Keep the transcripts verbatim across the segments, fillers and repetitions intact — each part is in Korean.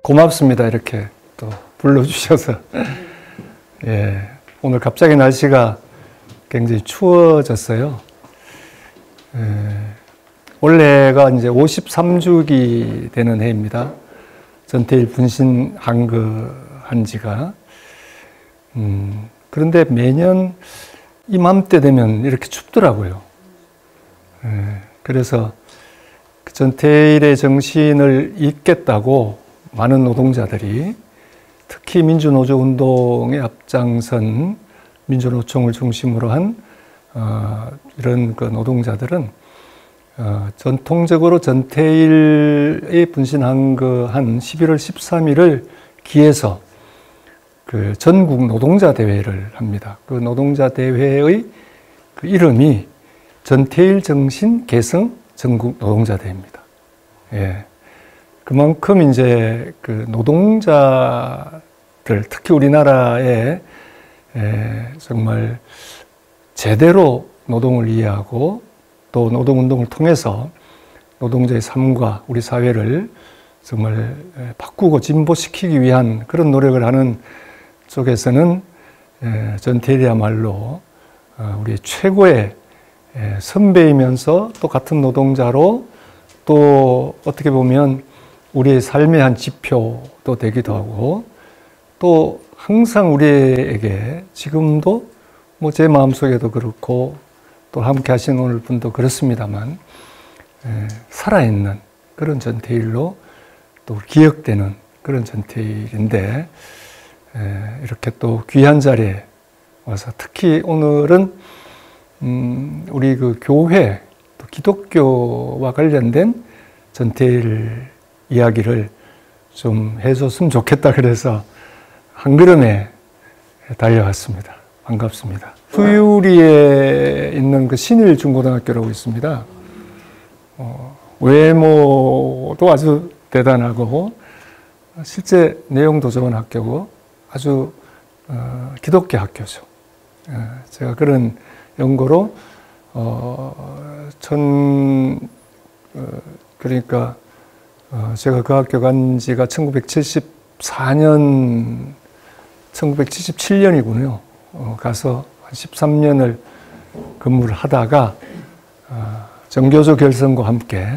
고맙습니다. 이렇게 또 불러주셔서. 예, 오늘 갑자기 날씨가 굉장히 추워졌어요. 예, 올해가 이제 오십삼 주기 되는 해입니다. 전태일 분신한 그 한 지가. 음, 그런데 매년 이맘때 되면 이렇게 춥더라고요. 예, 그래서 전태일의 정신을 잇겠다고 많은 노동자들이, 특히 민주노조 운동에 앞장선 민주노총을 중심으로 한 어, 이런 그 노동자들은 어, 전통적으로 전태일의 분신한 그 한 십일월 십삼일을 기해서 그 전국 노동자 대회를 합니다. 그 노동자 대회의 그 이름이 전태일 정신 계승 전국 노동자 대회입니다. 예. 그만큼 이제 그 노동자들, 특히 우리나라에 에 정말 제대로 노동을 이해하고 또 노동운동을 통해서 노동자의 삶과 우리 사회를 정말 바꾸고 진보시키기 위한 그런 노력을 하는 쪽에서는 전태일이야말로 우리 최고의 선배이면서 또 같은 노동자로 또 어떻게 보면 우리의 삶의 한 지표도 되기도 하고, 또 항상 우리에게 지금도 뭐 제 마음속에도 그렇고 또 함께 하신 오늘 분도 그렇습니다만 살아있는 그런 전태일로 또 기억되는 그런 전태일인데, 이렇게 또 귀한 자리에 와서, 특히 오늘은 음 우리 그 교회 또 기독교와 관련된 전태일 이야기를 좀 해줬으면 좋겠다 그래서 한 걸음에 달려왔습니다. 반갑습니다. 후유리에 있는 그 신일중고등학교라고 있습니다. 어, 외모도 아주 대단하고 실제 내용도 좋은 학교고 아주 어, 기독교 학교죠. 어, 제가 그런 연고로 어, 천 어, 그러니까 어, 제가 그 학교 간 지가 천구백칠십사 년, 천구백칠십칠 년이군요. 어, 가서 한 십삼 년을 근무를 하다가 어, 정교조 결성과 함께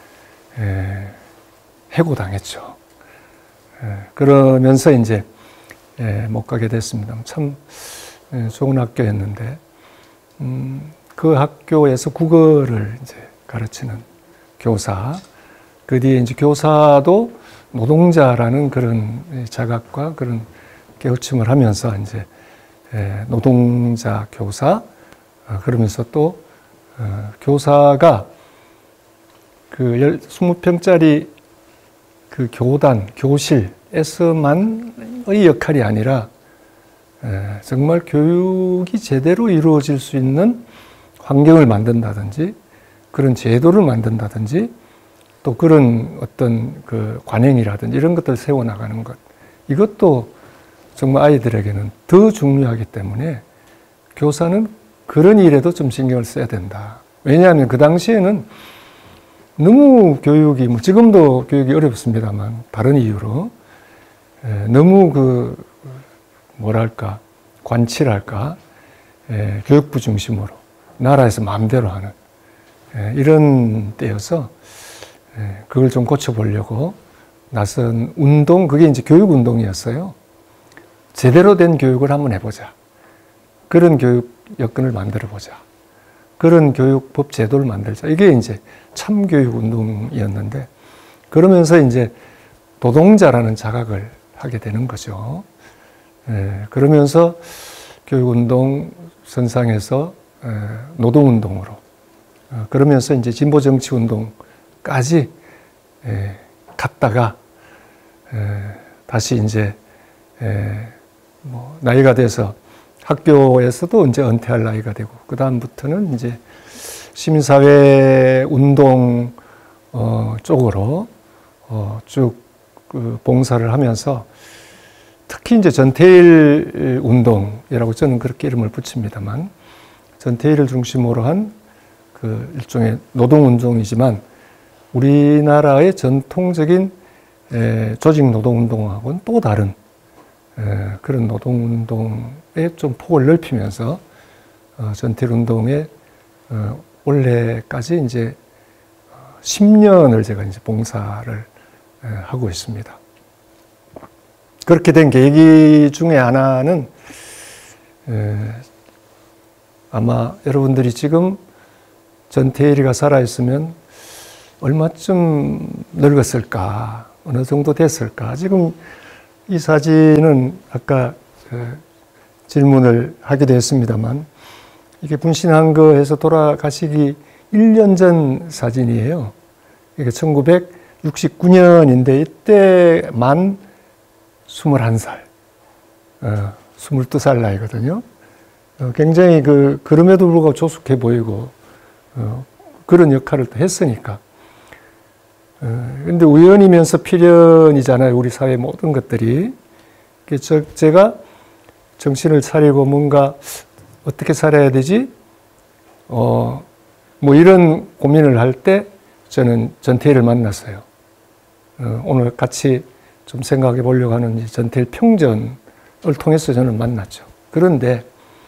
에, 해고당했죠. 에, 그러면서 이제 에, 못 가게 됐습니다. 참 에, 좋은 학교였는데 음, 그 학교에서 국어를 이제 가르치는 교사, 그 뒤에 이제 교사도 노동자라는 그런 자각과 그런 깨우침을 하면서 이제 노동자 교사, 그러면서 또 교사가 그 이십 평짜리 그 교단, 교실에서만의 역할이 아니라 정말 교육이 제대로 이루어질 수 있는 환경을 만든다든지 그런 제도를 만든다든지 또 그런 어떤 그 관행이라든지 이런 것들을 세워나가는 것, 이것도 정말 아이들에게는 더 중요하기 때문에 교사는 그런 일에도 좀 신경을 써야 된다. 왜냐하면 그 당시에는 너무 교육이, 뭐 지금도 교육이 어렵습니다만 다른 이유로 에, 너무 그 뭐랄까 관치랄까 에, 교육부 중심으로 나라에서 마음대로 하는 에, 이런 때여서 그걸 좀 고쳐보려고 나선 운동, 그게 이제 교육운동이었어요. 제대로 된 교육을 한번 해보자. 그런 교육 여건을 만들어보자. 그런 교육법 제도를 만들자. 이게 이제 참교육운동이었는데, 그러면서 이제 노동자라는 자각을 하게 되는 거죠. 그러면서 교육운동 선상에서 노동운동으로, 그러면서 이제 진보정치운동 까지 에, 갔다가 에, 다시 이제 에, 뭐 나이가 돼서 학교에서도 이제 은퇴할 나이가 되고 그 다음부터는 이제 시민사회 운동 어, 쪽으로 어, 쭉 그 봉사를 하면서 특히 이제 전태일 운동이라고 저는 그렇게 이름을 붙입니다만, 전태일을 중심으로 한 그 일종의 노동운동이지만 우리나라의 전통적인 에, 조직 노동운동하고는 또 다른 에, 그런 노동운동에 좀 폭을 넓히면서 어, 전태일운동에 어, 올해까지 이제 십 년을 제가 이제 봉사를 에, 하고 있습니다. 그렇게 된 계기 중에 하나는 에, 아마 여러분들이 지금 전태일이가 살아있으면 얼마쯤 늙었을까, 어느 정도 됐을까. 지금 이 사진은 아까 질문을 하기도 했습니다만 이게 분신한 거에서 돌아가시기 일 년 전 사진이에요. 이게 천구백육십구 년인데 이때 만 스물한 살, 어, 스물두 살 나이거든요. 어, 굉장히 그, 그럼에도 불구하고 조숙해 보이고, 어, 그런 역할을 또 했으니까. 어, 근데 우연이면서 필연이잖아요. 우리 사회 모든 것들이. 저, 제가 정신을 차리고 뭔가 어떻게 살아야 되지? 어, 뭐 이런 고민을 할 때 저는 전태일을 만났어요. 어, 오늘 같이 좀 생각해 보려고 하는 이 전태일 평전을 통해서 저는 만났죠. 그런데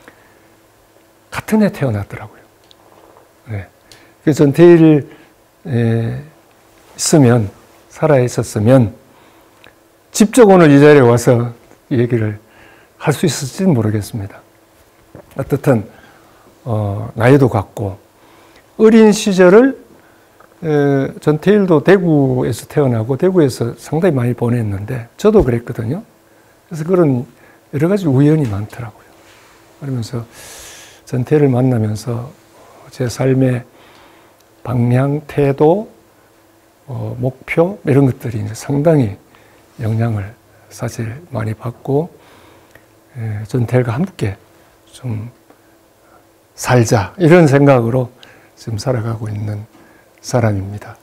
같은 해 태어났더라고요. 네. 그 전태일 에, 있으면, 살아 있었으면 직접 오늘 이 자리에 와서 이 얘기를 할 수 있을지는 모르겠습니다. 어떻든 어, 나이도 같고 어린 시절을 에, 전태일도 대구에서 태어나고 대구에서 상당히 많이 보냈는데 저도 그랬거든요. 그래서 그런 여러 가지 우연이 많더라고요. 그러면서 전태일을 만나면서 제 삶의 방향, 태도, 어, 목표 이런 것들이 이제 상당히 영향을 사실 많이 받고 에, 전태일과 함께 좀 살자 이런 생각으로 지금 살아가고 있는 사람입니다.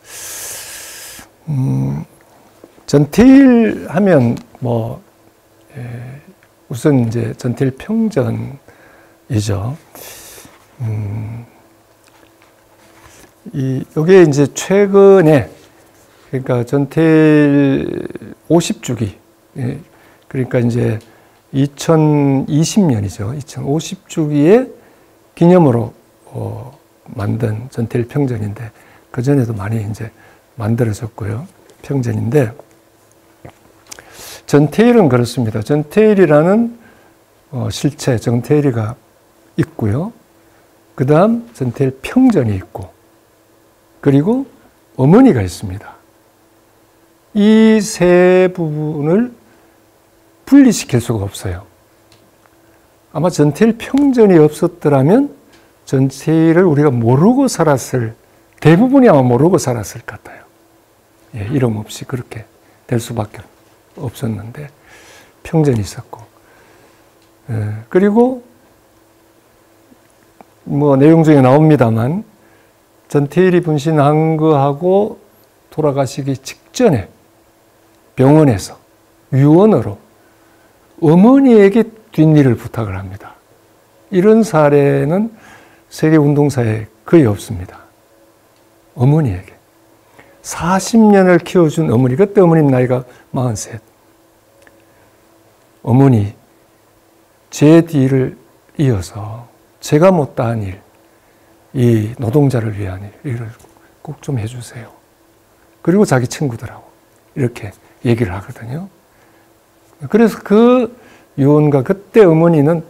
음, 전태일 하면 뭐 에, 우선 이제 전태일 평전이죠. 음, 이 요게 이제 최근에 그러니까 전태일 오십 주기 예, 그러니까 이제 이천이십 년이죠. 이천오십 주기의 기념으로 어, 만든 전태일 평전인데 그 전에도 많이 이제 만들어졌고요. 평전인데 전태일은 그렇습니다. 전태일이라는 어, 실체 전태일이가 있고요. 그 다음 전태일 평전이 있고 그리고 어머니가 있습니다. 이 세 부분을 분리시킬 수가 없어요. 아마 전태일 평전이 없었더라면 전태일을 우리가 모르고 살았을, 대부분이 아마 모르고 살았을 것 같아요. 예, 이름 없이 그렇게 될 수밖에 없었는데 평전이 있었고 예, 그리고 뭐 내용 중에 나옵니다만 전태일이 분신한 거하고 돌아가시기 직전에 병원에서 유언으로 어머니에게 뒷일을 부탁을 합니다. 이런 사례는 세계 운동사에 거의 없습니다. 어머니에게. 사십 년을 키워준 어머니, 그때 어머님 나이가 마흔셋. 어머니, 제 뒤를 이어서 제가 못다한 일, 이 노동자를 위한 일, 이를 꼭 좀 해주세요. 그리고 자기 친구들하고 이렇게 얘기를 하거든요. 그래서 그 유언과 그때 어머니는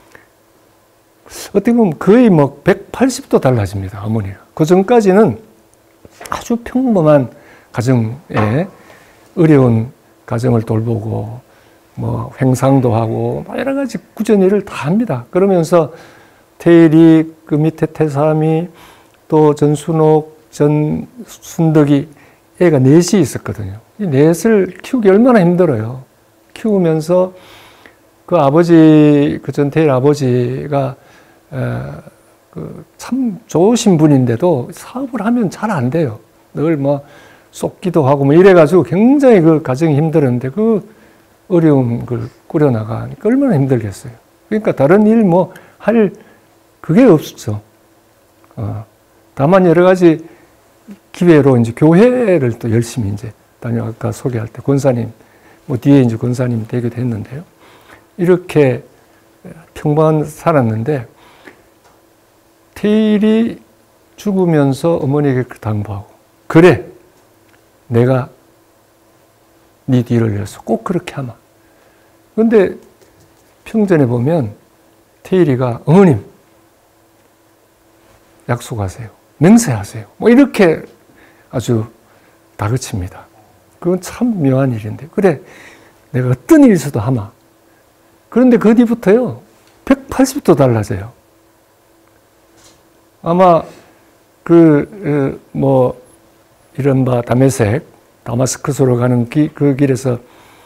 어떻게 보면 거의 뭐 백팔십 도 달라집니다. 어머니가. 그 전까지는 아주 평범한 가정에 어려운 가정을 돌보고 뭐 횡상도 하고 여러 가지 꾸준히 일을 다 합니다. 그러면서 태일이 그 밑에 태삼이 또 전순옥, 전순덕이 애가 넷이 있었거든요. 이 넷을 키우기 얼마나 힘들어요. 키우면서 그 아버지, 그 전태일 아버지가 그 참 좋으신 분인데도 사업을 하면 잘 안 돼요. 늘 뭐 쏟기도 하고 뭐 이래가지고 굉장히 그 가정이 힘들었는데 그 어려운 걸 꾸려나가니까 얼마나 힘들겠어요. 그러니까 다른 일 뭐 할 그게 없죠. 어, 다만 여러 가지 기회로 이제 교회를 또 열심히 이제 다녀 아까 소개할 때 권사님, 뭐 뒤에 이제 권사님 되기도 했는데요. 이렇게 평범한 살았는데 태일이 죽으면서 어머니에게 당부하고, 그래, 내가 네 뒤를 이어서 꼭 그렇게 하마. 근데 평전에 보면 태일이가 어머님 약속하세요, 맹세하세요, 뭐 이렇게 아주 다그칩니다. 그건 참 묘한 일인데, 그래, 내가 어떤 일이 있어도 하마. 그런데 그 뒤부터요 백팔십 도 달라져요. 아마 그 뭐 이른바 다메섹, 다마스커스로 가는 기, 그 길에서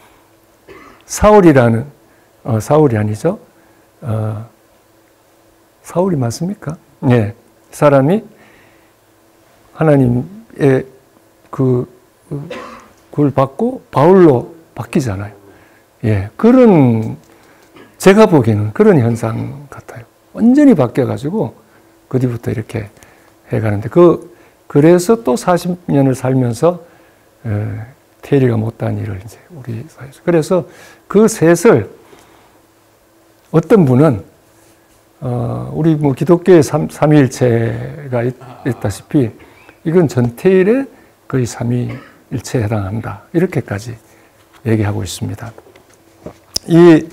사울이라는 어, 사울이 아니죠? 어, 사울이 맞습니까? 네, 사람이 하나님의 그 그걸 받고 바울로 바뀌잖아요. 예, 그런 제가 보기에는 그런 현상 같아요. 완전히 바뀌어가지고 그 뒤부터 이렇게 해가는데 그 그래서 또 사십 년을 살면서 에, 태일이가 못한 일을 이제 우리 사회에서 그래서 그 셋을 어떤 분은 어, 우리 뭐 기독교의 삼, 삼위일체가 있, 있다시피 이건 전태일의 거의 삼위일체에 해당한다 이렇게까지 얘기하고 있습니다. 이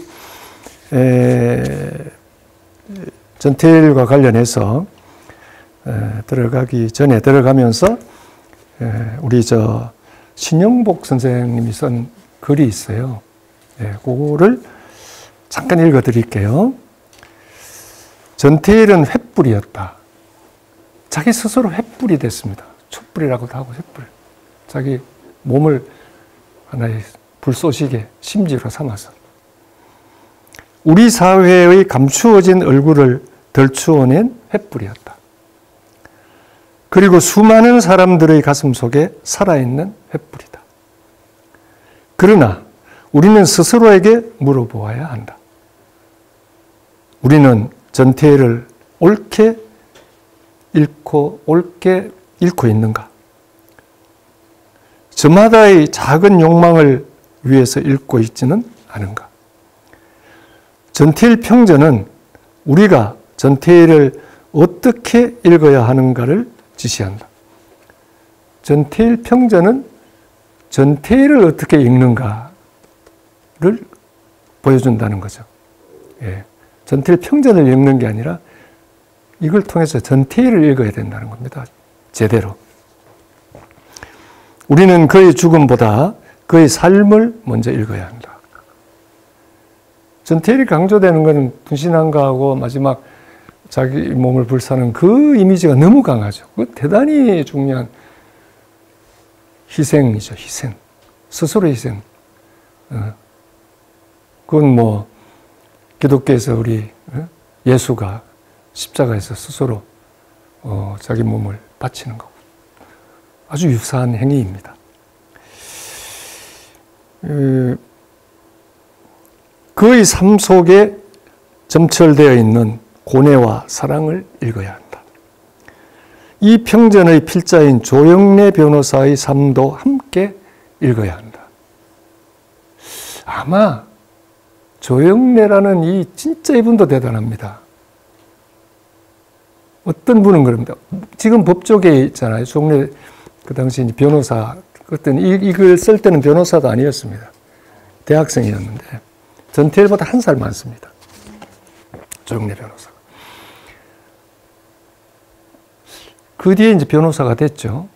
에, 전태일과 관련해서 에, 들어가기 전에 들어가면서 에, 우리 저 신영복 선생님이 쓴 글이 있어요. 예, 그거를 잠깐 읽어 드릴게요. 전태일은 횃불이었다. 자기 스스로 횃불이 됐습니다. 촛불이라고도 하고 횃불. 자기 몸을 하나의 불쏘시개, 심지로 삼아서. 우리 사회의 감추어진 얼굴을 덜추어낸 횃불이었다. 그리고 수많은 사람들의 가슴 속에 살아있는 횃불이다. 그러나 우리는 스스로에게 물어보아야 한다. 우리는 전태일을 옳게 잃고 옳게 잃고 있는가? 저마다의 작은 욕망을 위해서 잃고 있지는 않은가? 전태일 평전은 우리가 전태일을 어떻게 읽어야 하는가를 지시한다. 전태일 평전은 전태일을 어떻게 읽는가를 보여준다는 거죠. 예. 전태일 평전을 읽는 게 아니라 이걸 통해서 전태일을 읽어야 된다는 겁니다. 제대로. 우리는 그의 죽음보다 그의 삶을 먼저 읽어야 한다. 전태일이 강조되는 것은 분신한가하고 마지막 자기 몸을 불사는 그 이미지가 너무 강하죠. 그 대단히 중요한 희생이죠. 희생. 스스로 희생. 그건 뭐 기독교에서 우리 예수가 십자가에서 스스로 어 자기 몸을 바치는 거고 아주 유사한 행위입니다. 그의 삶 속에 점철되어 있는 고뇌와 사랑을 읽어야 한다. 이 평전의 필자인 조영래 변호사의 삶도 함께 읽어야 한다. 아마 조영래라는 이 진짜 이분도 대단합니다. 어떤 분은 그럽니다. 지금 법조계에 있잖아요. 조영래 그 당시 변호사, 그때는 이, 이 글 쓸 때는 변호사도 아니었습니다. 대학생이었는데 전태일보다 한 살 많습니다. 조영래 변호사가. 그 뒤에 이제 변호사가 됐죠.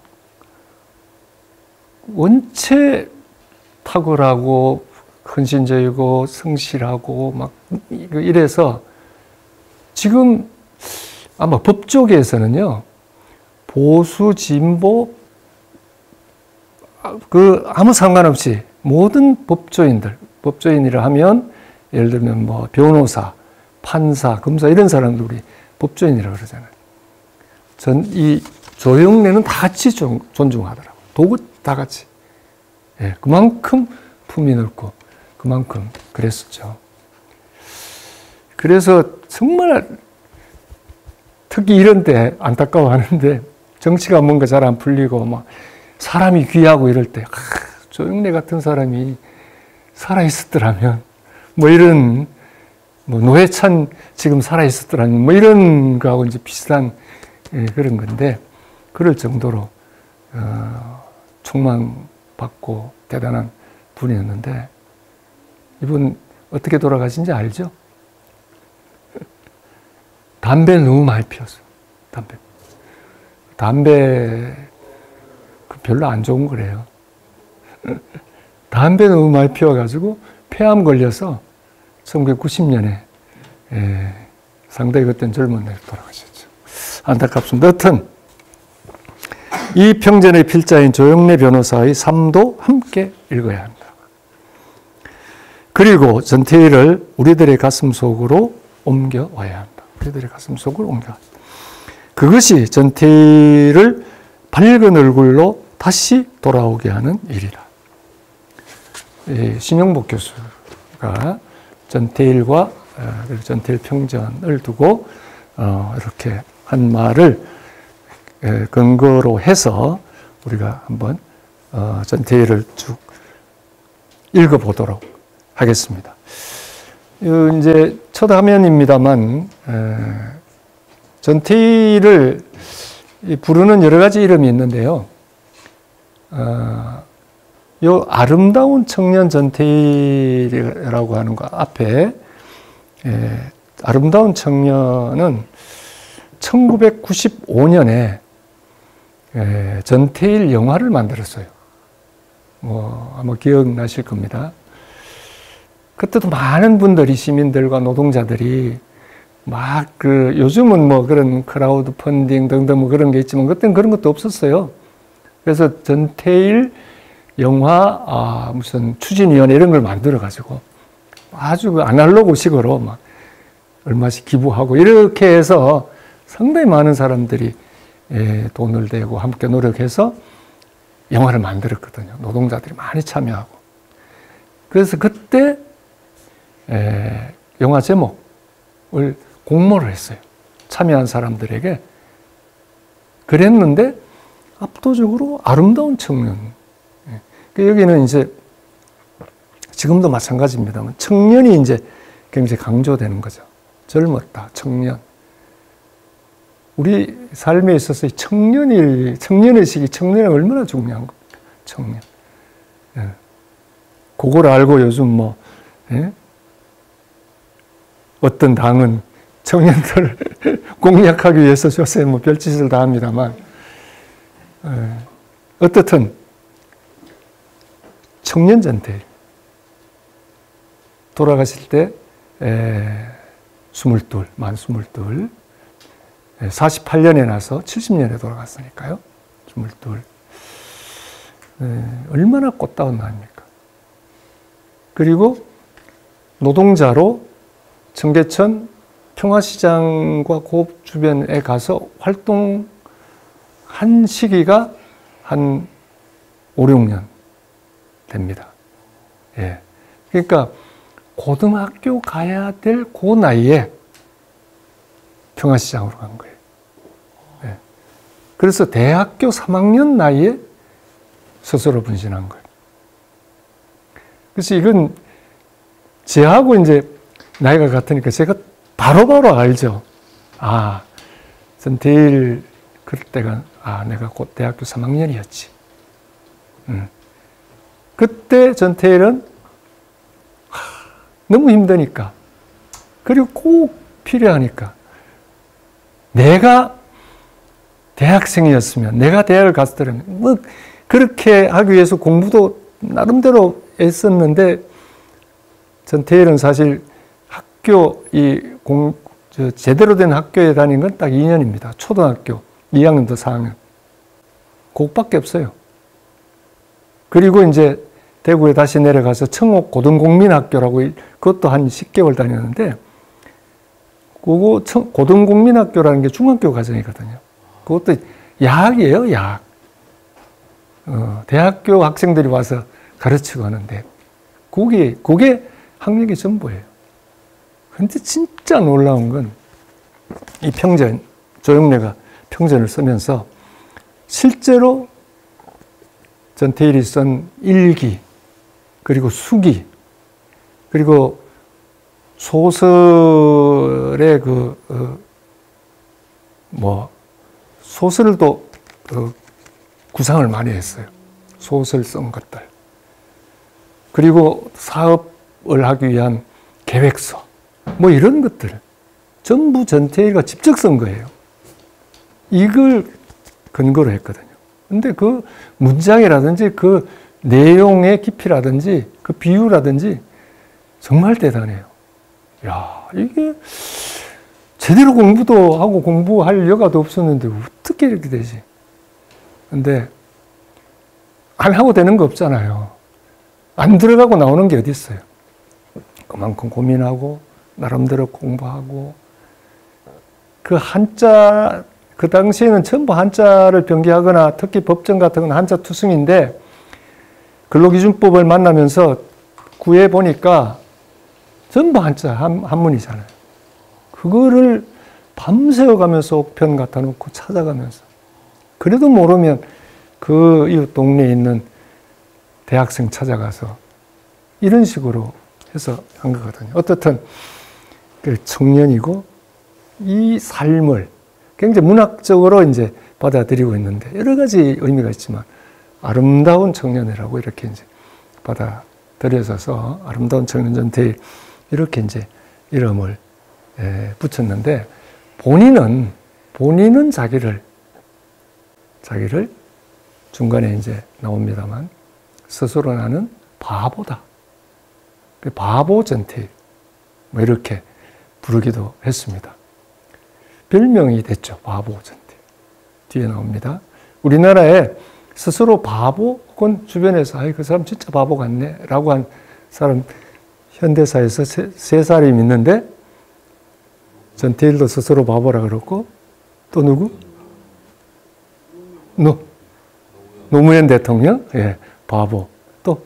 원체 탁월하고 헌신적이고 성실하고 막 이래서 지금 아마 법조계에서는요 보수 진보 그 아무 상관없이 모든 법조인들 법조인이라 하면 예를 들면 뭐 변호사, 판사, 검사 이런 사람들 우리 법조인이라고 그러잖아요. 전 이 조영래는 다 같이 존중하더라고. 도구 다 같이. 예, 그만큼 품이 넓고 그만큼 그랬었죠. 그래서 정말 특히 이런 때 안타까워하는데 정치가 뭔가 잘 안 풀리고 막 사람이 귀하고 이럴 때 조영래 같은 사람이 살아있었더라면, 뭐 이런, 뭐 노회찬 지금 살아있었더라면, 뭐 이런 거하고 이제 비슷한 예, 그런 건데, 그럴 정도로, 어, 촉망받고 대단한 분이었는데, 이분 어떻게 돌아가신지 알죠? 담배 너무 많이 피웠어요. 담배. 담배, 별로 안 좋은 거래요. 담배 너무 많이 피워가지고 폐암 걸려서 천구백구십 년에 예, 상당히 그때는 젊은 나이에 돌아가셨죠. 안타깝습니다. 여튼 이 평전의 필자인 조영래 변호사의 삶도 함께 읽어야 한다. 그리고 전태일을 우리들의 가슴 속으로 옮겨와야 한다. 우리들의 가슴 속으로 옮겨야 한다. 그것이 전태일을 밝은 얼굴로 다시 돌아오게 하는 일이다. 신용복 교수가 전태일과 전태일 평전을 두고 이렇게 한 말을 근거로 해서 우리가 한번 전태일을 쭉 읽어보도록 하겠습니다. 이제 첫 화면입니다만 전태일을 부르는 여러 가지 이름이 있는데요. 어, 요 아름다운 청년 전태일이라고 하는 거 앞에 예, 아름다운 청년은 천구백구십오 년에 예, 전태일 영화를 만들었어요. 뭐 아마 기억나실 겁니다. 그때도 많은 분들이 시민들과 노동자들이 막 그 요즘은 뭐 그런 크라우드 펀딩 등등 뭐 그런 게 있지만 그때는 그런 것도 없었어요. 그래서 전태일 영화 아, 무슨 추진위원회 이런 걸 만들어 가지고 아주 그 아날로그식으로 막 얼마씩 기부하고 이렇게 해서 상당히 많은 사람들이 예, 돈을 대고 함께 노력해서 영화를 만들었거든요. 노동자들이 많이 참여하고. 그래서 그때 에, 영화 제목을 공모를 했어요. 참여한 사람들에게. 그랬는데 압도적으로 아름다운 청년. 예. 여기는 이제 지금도 마찬가지입니다만 청년이 이제 굉장히 강조되는 거죠. 젊었다, 청년. 우리 삶에 있어서 청년이, 청년의식이 청년이 얼마나 중요한 겁니까? 청년. 예. 그걸 알고 요즘 뭐, 예? 어떤 당은 청년들을 공략하기 위해서 요새 뭐 별짓을 다 합니다만, 예. 어떻든, 청년 전태일. 돌아가실 때, 에, 스물둘, 만 스물둘. 사십팔 년에 나서 칠십 년에 돌아갔으니까요. 스물둘. 에, 얼마나 꽃다운 나입니까? 그리고 노동자로 청계천 평화시장과 그 주변에 가서 활동한 시기가 한 오, 육 년 됩니다. 예. 그러니까 고등학교 가야 될 그 나이에 평화시장으로 간 거예요. 예. 그래서 대학교 삼 학년 나이에 스스로 분신한 거예요. 그래서 이건 제하고 이제 나이가 같으니까 제가 바로바로 바로 알죠. 아, 전태일 그럴 때가, 아, 내가 곧 대학교 삼 학년이었지. 음. 그때 전태일은 하, 너무 힘드니까, 그리고 꼭 필요하니까, 내가 대학생이었으면, 내가 대학을 갔더라면, 뭐, 그렇게 하기 위해서 공부도 나름대로 애썼는데, 전태일은 사실 학교, 이 공, 저 제대로 된 학교에 다닌 건 딱 이 년입니다. 초등학교 이 학년도 사 학년. 그것밖에 없어요. 그리고 이제 대구에 다시 내려가서 청옥 고등국민학교라고 그것도 한 십 개월 다녔는데, 그거 청, 고등국민학교라는 게 중학교 과정이거든요. 그것도 야학이에요, 야학. 어, 대학교 학생들이 와서 가르치고 하는데, 그게, 그게 학력이 전부예요. 근데 진짜 놀라운 건, 이 평전, 조영래가 평전을 쓰면서 실제로 전태일이 쓴 일기, 그리고 수기, 그리고 소설의 그, 어, 뭐, 소설도 어, 구상을 많이 했어요. 소설 쓴 것들. 그리고 사업을 하기 위한 계획서, 뭐 이런 것들. 전부 전태일가 직접 쓴 거예요. 이걸 근거로 했거든요. 근데 그 문장이라든지 그 내용의 깊이라든지 그 비유라든지 정말 대단해요. 야, 이게 제대로 공부도 하고 공부할 여가도 없었는데 어떻게 이렇게 되지? 근데 안 하고 되는 거 없잖아요. 안 들어가고 나오는 게 어디 있어요? 그만큼 고민하고 나름대로 공부하고 그 한자, 그 당시에는 전부 한자를 변기하거나 특히 법정 같은 건 한자 투성인데 근로기준법을 만나면서 구해보니까 전부 한자 한, 한문이잖아요. 그거를 밤새워 가면서 옥편 갖다 놓고 찾아가면서 그래도 모르면 그 이웃 동네에 있는 대학생 찾아가서 이런 식으로 해서 한 거거든요. 어떻든 그 청년이고 이 삶을 굉장히 문학적으로 이제 받아들이고 있는데 여러 가지 의미가 있지만 아름다운 청년이라고 이렇게 이제 받아들여져서 아름다운 청년 전태일 이렇게 이제 이름을 예, 붙였는데 본인은 본인은 자기를 자기를 중간에 이제 나옵니다만 스스로 나는 바보다. 바보 전태일 뭐 이렇게 부르기도 했습니다. 별명이 됐죠. 바보 전태일. 뒤에 나옵니다. 우리나라에 스스로 바보 혹은 주변에서 아이 그 사람 진짜 바보 같네 라고 한 사람 현대사에서 세, 세 사람이 있는데 전태일도 스스로 바보라 그랬고 또 누구? 노, 노무현 대통령? 예, 바보. 또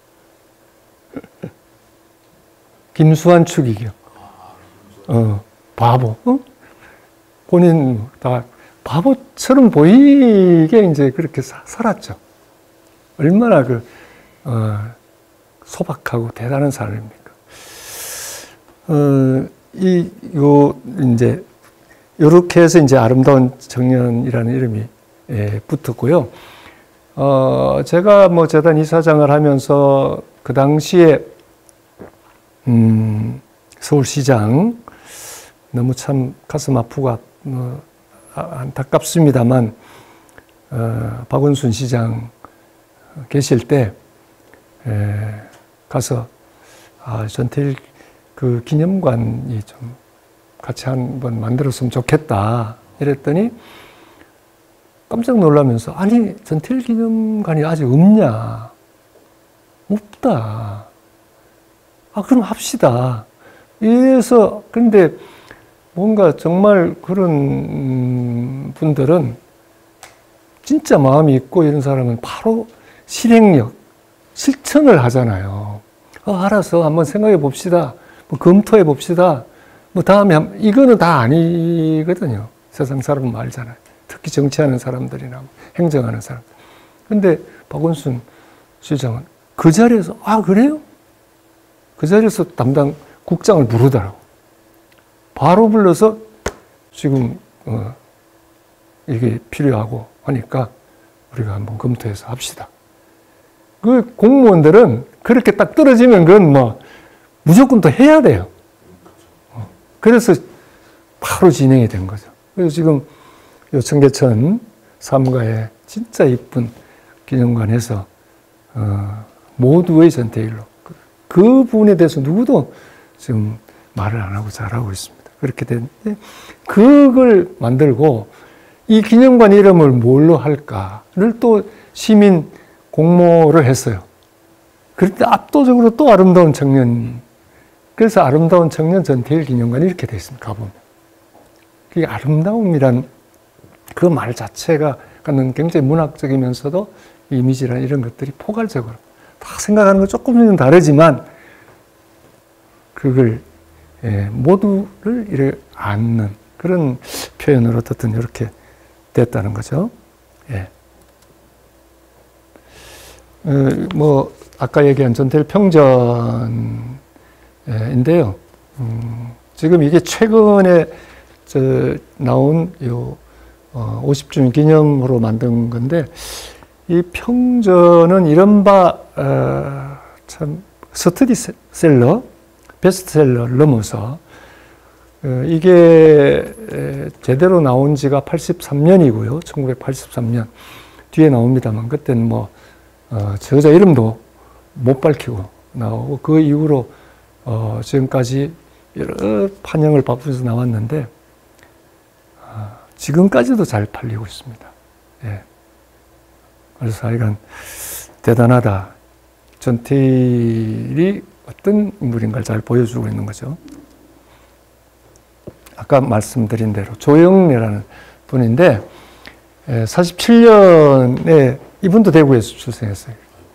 김수환 추기경. 어, 바보. 어? 본인 다 바보처럼 보이게 이제 그렇게 사, 살았죠. 얼마나 그, 어, 소박하고 대단한 사람입니까? 어, 이, 요, 이제, 요렇게 해서 이제 아름다운 청년이라는 이름이 예, 붙었고요. 어, 제가 뭐 재단 이사장을 하면서 그 당시에, 음, 서울시장, 너무 참 가슴 아프고, 뭐, 안타깝습니다만, 어, 박원순 시장 계실 때, 에, 가서, 아, 전태일 그 기념관이 좀 같이 한번 만들었으면 좋겠다. 이랬더니 깜짝 놀라면서, 아니, 전태일 기념관이 아직 없냐? 없다. 아, 그럼 합시다. 이래서, 근데 뭔가 정말 그런 분들은 진짜 마음이 있고 이런 사람은 바로 실행력, 실천을 하잖아요. 어, 알아서 한번 생각해 봅시다. 뭐 검토해 봅시다. 뭐 다음에 한, 이거는 다 아니거든요. 세상 사람은 알잖아요. 특히 정치하는 사람들이나 행정하는 사람. 근데 박원순 시장은 그 자리에서 아 그래요? 그 자리에서 담당 국장을 부르더라고. 바로 불러서 지금 어, 이게 필요하고 하니까 우리가 한번 검토해서 합시다. 그 공무원들은 그렇게 딱 떨어지면 그건 뭐 무조건 또 해야 돼요. 어, 그래서 바로 진행이 된 거죠. 그래서 지금 요 청계천 삼가에 진짜 이쁜 기념관에서 어, 모두의 전태일로 그, 그 부분에 대해서 누구도 지금 말을 안 하고 잘하고 있습니다. 그렇게 됐는데 그걸 만들고 이 기념관 이름을 뭘로 할까를 또 시민 공모를 했어요. 그런데 압도적으로 또 아름다운 청년, 그래서 아름다운 청년 전태일 기념관이 이렇게 되어 있습니다. 가보면. 그 아름다움이란 그 말 자체가 갖는 굉장히 문학적이면서도 이미지나 이런 것들이 포괄적으로 다 생각하는 건 조금은 다르지만 그걸 예, 모두를 이렇게 안는 그런 표현으로 어떻든 이렇게 됐다는 거죠. 예. 뭐 아까 얘기한 전태일 평전인데요. 음, 지금 이게 최근에 저 나온 요 어, 오십 주년 기념으로 만든 건데, 이 평전은 이른바 어, 참 스터디셀러, 베스트셀러를 넘어서 어, 이게 제대로 나온 지가 팔십삼 년이고요. 천구백팔십삼 년 뒤에 나옵니다만, 그때는 뭐 어, 저자 이름도 못 밝히고 나오고, 그 이후로 어, 지금까지 여러 판형을 받으면서 나왔는데, 어, 지금까지도 잘 팔리고 있습니다. 예. 그래서 하여간 대단하다. 전태일이 어떤 인물인가를 잘 보여주고 있는 거죠. 아까 말씀드린 대로 조영래라는 분인데, 사십칠 년에 이분도 대구에서 출생했어요.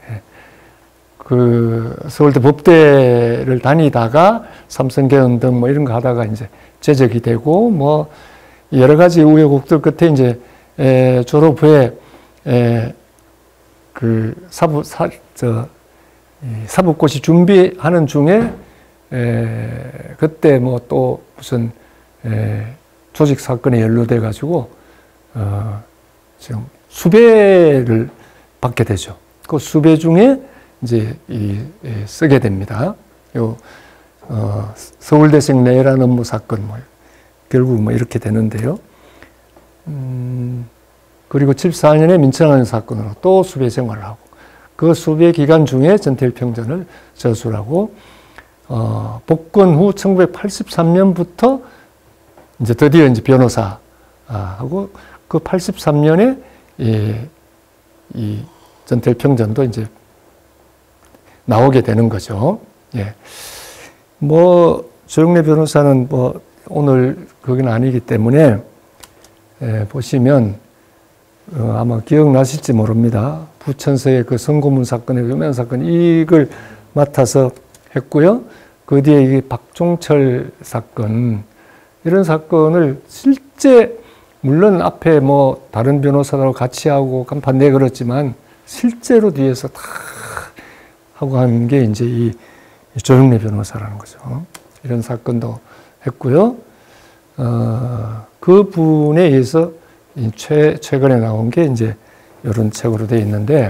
그 서울대 법대를 다니다가 삼성계연 등 뭐 이런 거 하다가 이제 재적이 되고, 뭐 여러 가지 우여곡절 끝에 이제 에, 졸업 후에 에, 그 사부 사, 저, 사법고시 준비하는 중에 에, 그때 뭐 또 무슨 에, 조직 사건에 연루돼 가지고 어, 지금 수배를 받게 되죠. 그 수배 중에 이제 이, 이 쓰게 됩니다. 요 어, 서울대생 내란 업무 사건 뭐 결국 뭐 이렇게 되는데요. 음, 그리고 칠십사 년에 민청한 사건으로 또 수배 생활을 하고, 그 수배 기간 중에 전태일 평전을 저술하고, 어, 복권 후 천구백팔십삼 년부터 이제 드디어 이제 변호사 하고, 그 팔십삼 년에 이, 이 전태일 평전도 이제 나오게 되는 거죠. 예. 뭐 조영래 변호사는 뭐 오늘 거기는 아니기 때문에 예, 보시면 어, 아마 기억나실지 모릅니다. 부천서의 그 선고문 사건의 유명한 사건, 이걸 맡아서 했고요. 그 뒤에 이 박종철 사건, 이런 사건을 실제 물론 앞에 뭐 다른 변호사들하고 같이 하고 간판 내걸었지만 실제로 뒤에서 다 하고 한 게 이제 이 조영래 변호사라는 거죠. 이런 사건도 했고요. 어, 그 분에 의해서 최, 최근에 나온 게 이제 이런 책으로 되어 있는데,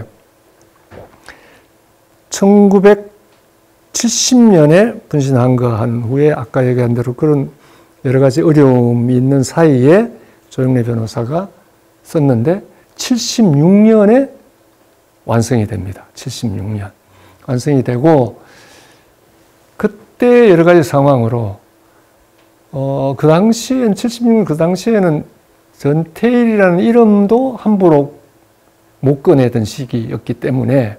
천구백칠십 년에 분신한거한 후에 아까 얘기한 대로 그런 여러 가지 어려움이 있는 사이에 조영래 변호사가 썼는데, 칠십육 년에 완성이 됩니다. 칠십육 년. 완성이 되고, 그때 여러 가지 상황으로, 어, 그 당시엔, 칠십육 년 그 당시에는 전태일이라는 이름도 함부로 못 꺼내던 시기였기 때문에,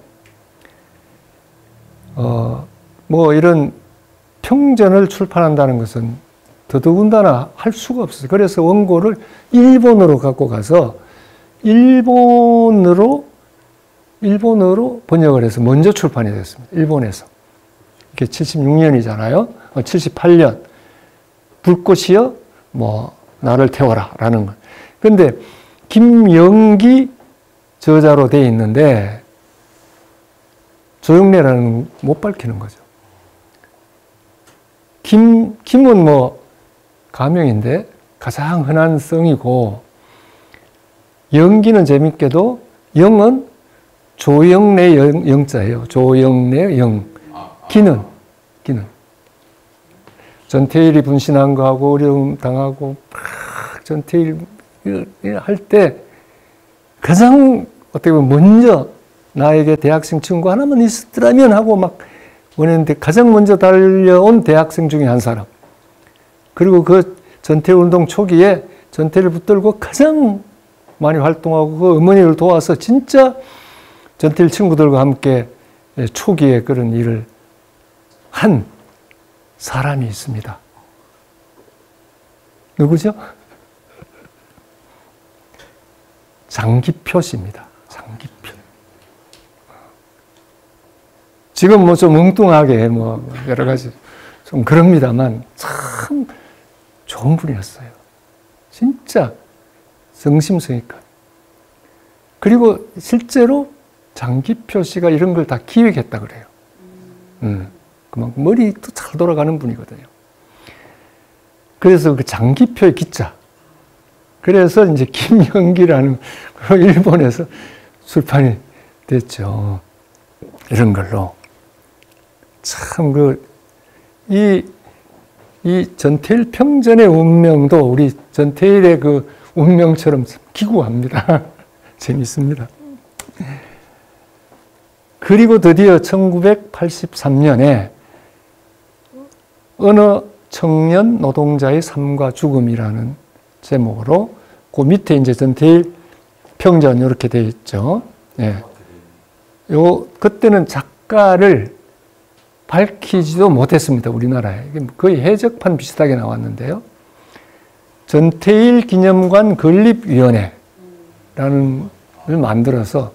어, 뭐 이런 평전을 출판한다는 것은 더더군다나 할 수가 없어요. 그래서 원고를 일본으로 갖고 가서 일본으로 일본어로 번역을 해서 먼저 출판이 됐습니다. 일본에서. 이게 칠십육 년이잖아요. 칠십팔 년. 불꽃이여, 뭐, 나를 태워라. 라는 것. 근데, 김영기 저자로 되어 있는데, 조영래라는 못 밝히는 거죠. 김, 김은 뭐, 가명인데, 가장 흔한 성이고, 영기는 재밌게도, 영은 조영래 영, 영자예요. 조영래 영. 기는, 기는. 전태일이 분신한 거하고 어려움 당하고, 전태일 할 때 가장 어떻게 보면 먼저 나에게 대학생 친구 하나만 있었더라면 하고 막 원했는데, 가장 먼저 달려온 대학생 중에 한 사람. 그리고 그 전태일 운동 초기에 전태일을 붙들고 가장 많이 활동하고 그 어머니를 도와서 진짜 전태일 친구들과 함께 초기에 그런 일을 한 사람이 있습니다. 누구죠? 장기표 씨입니다. 장기표. 지금 뭐 좀 엉뚱하게 뭐 여러 가지 좀 그럽니다만 참 좋은 분이었어요. 진짜 성심성의껏. 그리고 실제로 장기표 씨가 이런 걸 다 기획했다 그래요. 음, 그만큼 머리도 잘 돌아가는 분이거든요. 그래서 그 장기표의 기자. 그래서 이제 김영기라는 일본에서 출판이 됐죠. 이런 걸로. 참, 그, 이, 이 전태일 평전의 운명도 우리 전태일의 그 운명처럼 기구합니다. 재밌습니다. 그리고 드디어 천구백팔십삼 년에 어느 청년 노동자의 삶과 죽음이라는 제목으로 그 밑에 이제 전태일 평전 이렇게 되어 있죠. 예. 요 그때는 작가를 밝히지도 못했습니다. 우리나라에. 거의 해적판 비슷하게 나왔는데요. 전태일 기념관 건립위원회라는 걸 만들어서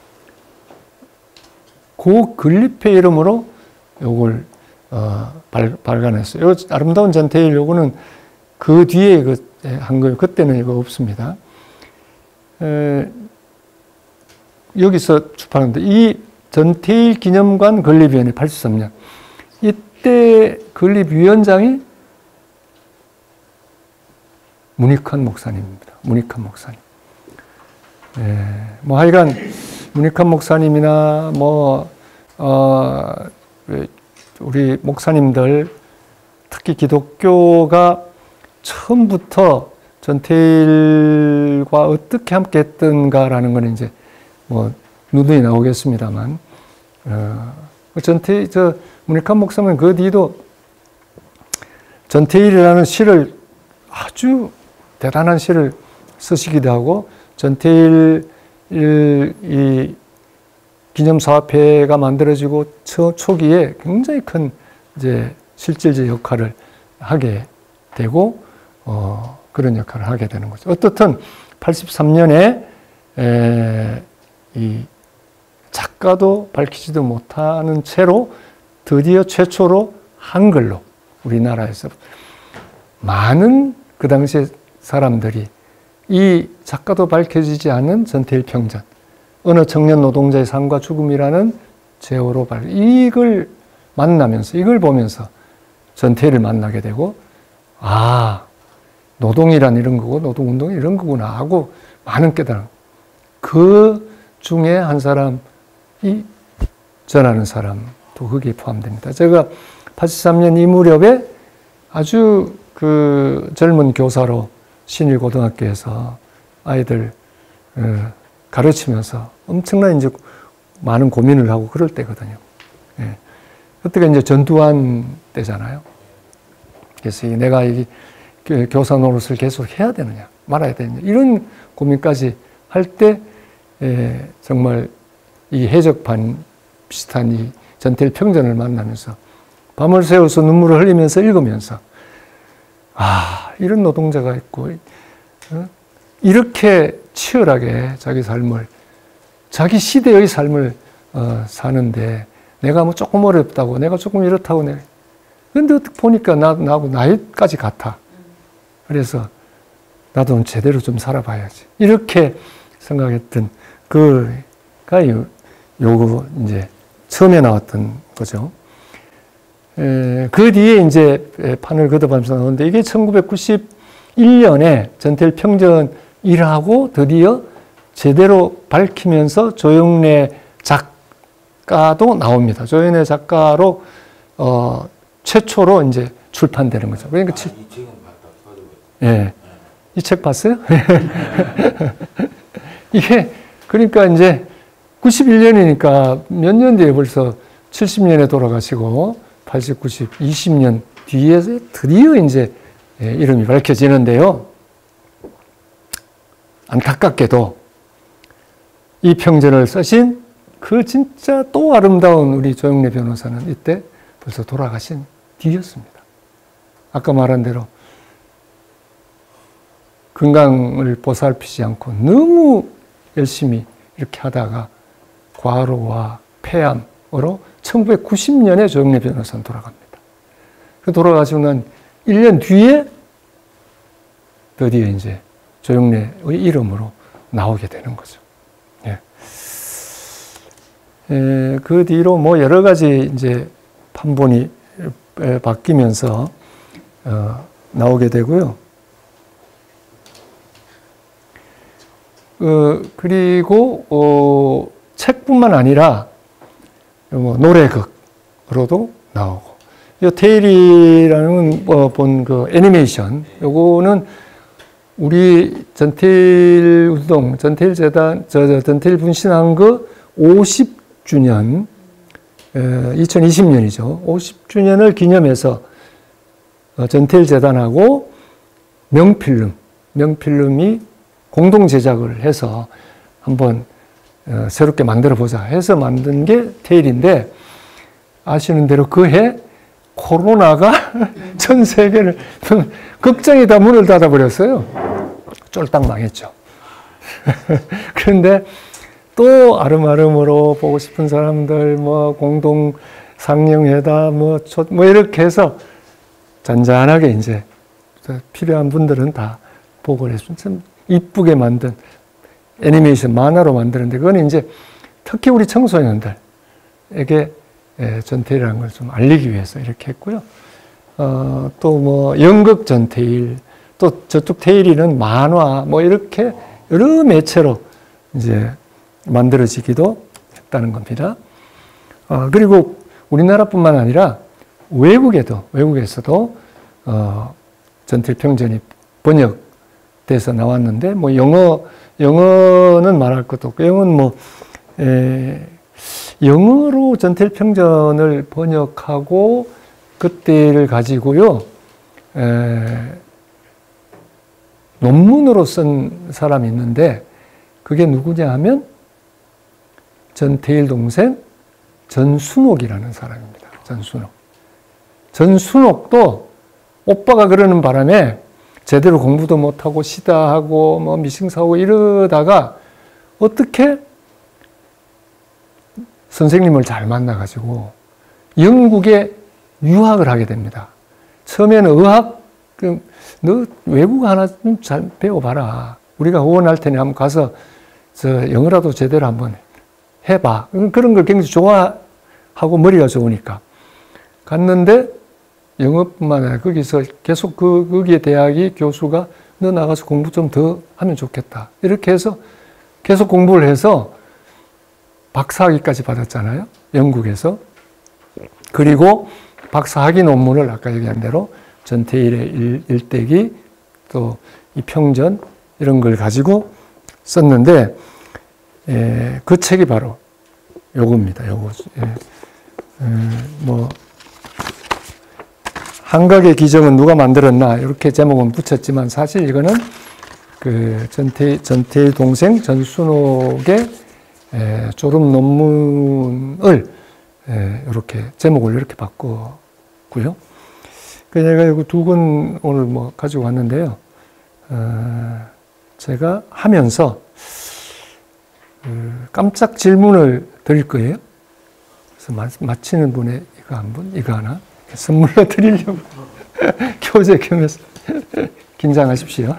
그 건립회 이름으로 요걸 어, 발, 발간했어요. 요 아름다운 전태일 요거는 그 뒤에 그 한 거예요. 그때는 이거 없습니다. 에, 여기서 출판했는데 이 전태일 기념관 건립위원회 팔십삼 년 이때 건립위원장이 문익환 목사님입니다. 문익환 목사님. 예, 뭐 하여간 문익환 목사님이나 뭐 어, 우리 목사님들 특히 기독교가 처음부터 전태일과 어떻게 함께 했던가라는 건 이제 뭐 누누이 나오겠습니다만 어, 전태일 저 문익환 목사님은 그 뒤도 전태일이라는 시를 아주 대단한 시를 쓰시기도 하고 전태일 이 기념사업회가 만들어지고 초, 초기에 굉장히 큰 이제 실질적 역할을 하게 되고 어, 그런 역할을 하게 되는 거죠. 어떻든 팔십삼 년에 에, 이 작가도 밝히지도 못하는 채로 드디어 최초로 한글로 우리나라에서 많은 그 당시에 사람들이 이 작가도 밝혀지지 않은 전태일 평전, 어느 청년 노동자의 삶과 죽음이라는 제호로 발 이걸 만나면서 이걸 보면서 전태일을 만나게 되고 아 노동이란 이런 거고 노동운동이 이런 거구나 하고 많은 깨달음. 그 중에 한 사람이 전하는 사람도 거기에 포함됩니다. 제가 팔십삼 년 이 무렵에 아주 그 젊은 교사로 신일고등학교에서 아이들 가르치면서 엄청난 이제 많은 고민을 하고 그럴 때거든요. 예. 그때가 이제 전두환 때잖아요. 그래서 내가 이 교사 노릇을 계속 해야 되느냐, 말아야 되느냐, 이런 고민까지 할 때, 예, 정말 이 해적판 비슷한 이 전태일 평전을 만나면서 밤을 새워서 눈물을 흘리면서 읽으면서 아, 이런 노동자가 있고, 어? 이렇게 치열하게 자기 삶을, 자기 시대의 삶을 어, 사는데 내가 뭐 조금 어렵다고, 내가 조금 이렇다고, 내가. 근데 보니까 나, 나하고 나이까지 같아. 그래서 나도 제대로 좀 살아봐야지. 이렇게 생각했던 그가 요, 요거 이제 처음에 나왔던 거죠. 에, 그 뒤에 이제 판을 걷어가면서 나오는데 이게 천구백구십일 년에 전태일 평전 일하고 드디어 제대로 밝히면서 조영래 작가도 나옵니다. 조영래 작가로 어, 최초로 이제 출판되는 거죠. 그러니까 아, 치, 이 책은 봤다. 예, 이 책 봤어요? 이게 그러니까 이제 구십일 년이니까 몇 년 뒤에 벌써 칠십 년에 돌아가시고 팔십, 구십, 이십 년 뒤에 드디어 이제 이름이 밝혀지는데요. 안타깝게도 이 평전을 쓰신 그 진짜 또 아름다운 우리 조영래 변호사는 이때 벌써 돌아가신 뒤였습니다. 아까 말한 대로 건강을 보살피지 않고 너무 열심히 이렇게 하다가 과로와 폐암으로 천구백구십 년에 조영래 변호사는 돌아갑니다. 그 돌아가시고 난 일 년 뒤에 드디어 이제 조영래의 이름으로 나오게 되는 거죠. 예. 에, 그 뒤로 뭐 여러 가지 이제 판본이 에, 바뀌면서 어, 나오게 되고요. 어, 그리고 어, 책뿐만 아니라 뭐 노래극으로도 나오고, 이 테일이라는 어, 본 그 애니메이션, 요거는 우리 전태일 운동, 전태일 재단, 저, 저 전태일 분신한 거 오십 주년, 에, 이천이십 년이죠. 오십 주년을 기념해서 어, 전태일 재단하고 명필름, 명필름이 공동 제작을 해서 한번 어, 새롭게 만들어 보자 해서 만든 게 테일인데, 아시는 대로 그 해 코로나가 전 세계를 극장이 다 문을 닫아 버렸어요. 쫄딱 망했죠. 그런데 또 아름아름으로 보고 싶은 사람들 뭐 공동 상영회다 뭐, 뭐 이렇게 해서 잔잔하게 이제 필요한 분들은 다 보고 해서 참 이쁘게 만든 애니메이션 만화로 만드는데, 그건 이제 특히 우리 청소년들에게 전태일이라는 걸 좀 알리기 위해서 이렇게 했고요. 어, 또 뭐 연극 전태일, 또 저쪽 테일이는 만화 뭐 이렇게 여러 매체로 이제 만들어지기도 했다는 겁니다. 어, 그리고 우리나라뿐만 아니라 외국에도, 외국에서도 어, 전태일 평전이 번역돼서 나왔는데, 뭐 영어, 영어는 말할 것도 없고, 영어는 뭐, 에, 영어로 전태일 평전을 번역하고 그때를 가지고요, 에, 논문으로 쓴 사람이 있는데, 그게 누구냐 하면 전태일 동생 전순옥이라는 사람입니다. 전순옥. 전순옥도 오빠가 그러는 바람에 제대로 공부도 못하고 시다하고 뭐 미싱사하고 이러다가 어떻게 선생님을 잘 만나가지고 영국에 유학을 하게 됩니다. 처음에는 의학, 너 외국어 하나 좀 잘 배워봐라. 우리가 후원할 테니 한번 가서 저 영어라도 제대로 한번 해봐. 그런 걸 굉장히 좋아하고 머리가 좋으니까. 갔는데 영어뿐만 아니라 거기서 계속 그, 거기에 대학이 교수가 너 나가서 공부 좀 더 하면 좋겠다. 이렇게 해서 계속 공부를 해서 박사학위까지 받았잖아요. 영국에서. 그리고 박사학위 논문을 아까 얘기한 대로 전태일의 일, 일대기 또 이 평전 이런 걸 가지고 썼는데, 에, 그 책이 바로 요겁니다. 요거. 예. 에, 뭐 한각의 기정은 누가 만들었나 이렇게 제목은 붙였지만, 사실 이거는 그 전태 전태일 동생 전순옥의 에, 졸업 논문을 에, 이렇게 제목을 이렇게 바꿨고요. 그 제가 두 권 오늘 뭐 가지고 왔는데요. 어, 제가 하면서 그 깜짝 질문을 드릴 거예요. 그래서 마, 마치는 분에 이거 한 분, 이거 하나 선물로 드리려고 교재 겸해서 긴장하십시오.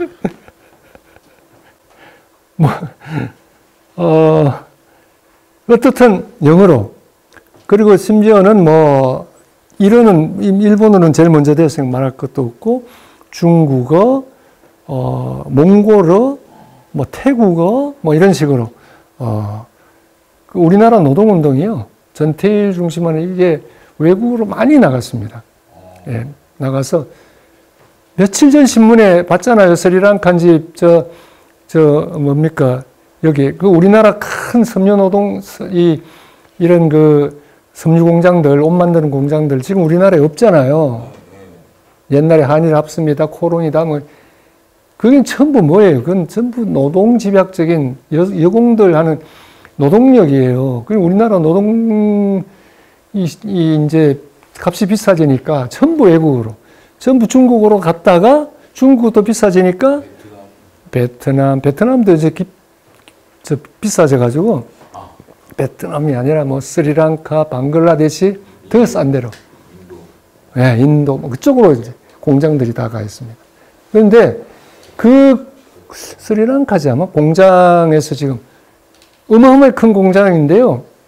뭐, 어, 어떻든 영어로, 그리고 심지어는 뭐 일어는 일본어는 제일 먼저 됐으니까 말할 것도 없고, 중국어, 어, 몽골어, 뭐 태국어, 뭐 이런 식으로 어, 그 우리나라 노동운동이요, 전태일 중심으로 이게 외국으로 많이 나갔습니다. 예, 나가서 며칠 전 신문에 봤잖아요. 스리랑카 집, 저, 저, 뭡니까, 여기, 그 우리나라 큰 섬유노동, 이, 이런 그 섬유 공장들, 옷 만드는 공장들, 지금 우리나라에 없잖아요. 옛날에 한일 합습니다, 코론이다, 뭐. 그게 전부 뭐예요? 그건 전부 노동 집약적인 여, 여공들 하는 노동력이에요. 그리고 우리나라 노동, 이, 이 이제 값이 비싸지니까 전부 외국으로, 전부 중국으로 갔다가 중국도 비싸지니까 베트남, 베트남도 이제 기, 저 비싸져가지고 베트남이 아니라 뭐 스리랑카, 방글라데시 더 싼 데로, 예, 네, 인도 뭐 그쪽으로 이제 공장들이 다 가 있습니다. 그런데 그 스리랑카지 아마 공장에서 지금 어마어마하게 큰 공장인데요.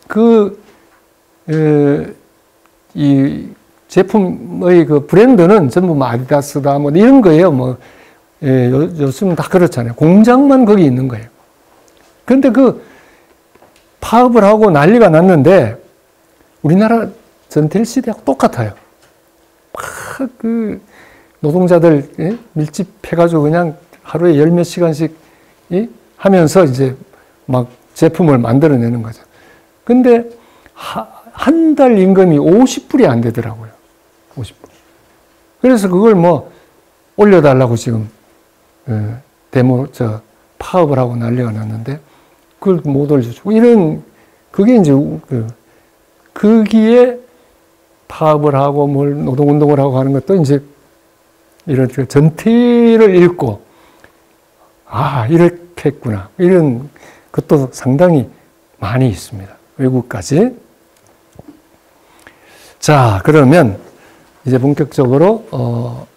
그, 에, 이 제품의 그 브랜드는 전부 뭐 아디다스다 뭐 이런 거예요. 뭐, 예, 요, 요즘은 다 그렇잖아요. 공장만 거기 있는 거예요. 그런데 그 파업을 하고 난리가 났는데 우리나라 전태일 시대하고 똑같아요. 막 그 노동자들 예? 밀집해가지고 그냥 하루에 열 몇 시간씩 예? 하면서 이제 막 제품을 만들어내는 거죠. 근데 한 달 임금이 오십 불이 안 되더라고요. 오십 불. 그래서 그걸 뭐 올려달라고 지금 어, 데모 저 파업을 하고 난리가 났는데 그걸 못 올려주고 이런 그게 이제 그 거기에 파업을 하고 뭘 노동운동을 하고 하는 것도 이제 이런 전태일을 읽고 아 이렇게 했구나 이런 것도 상당히 많이 있습니다. 외국까지. 자 그러면 이제 본격적으로 어,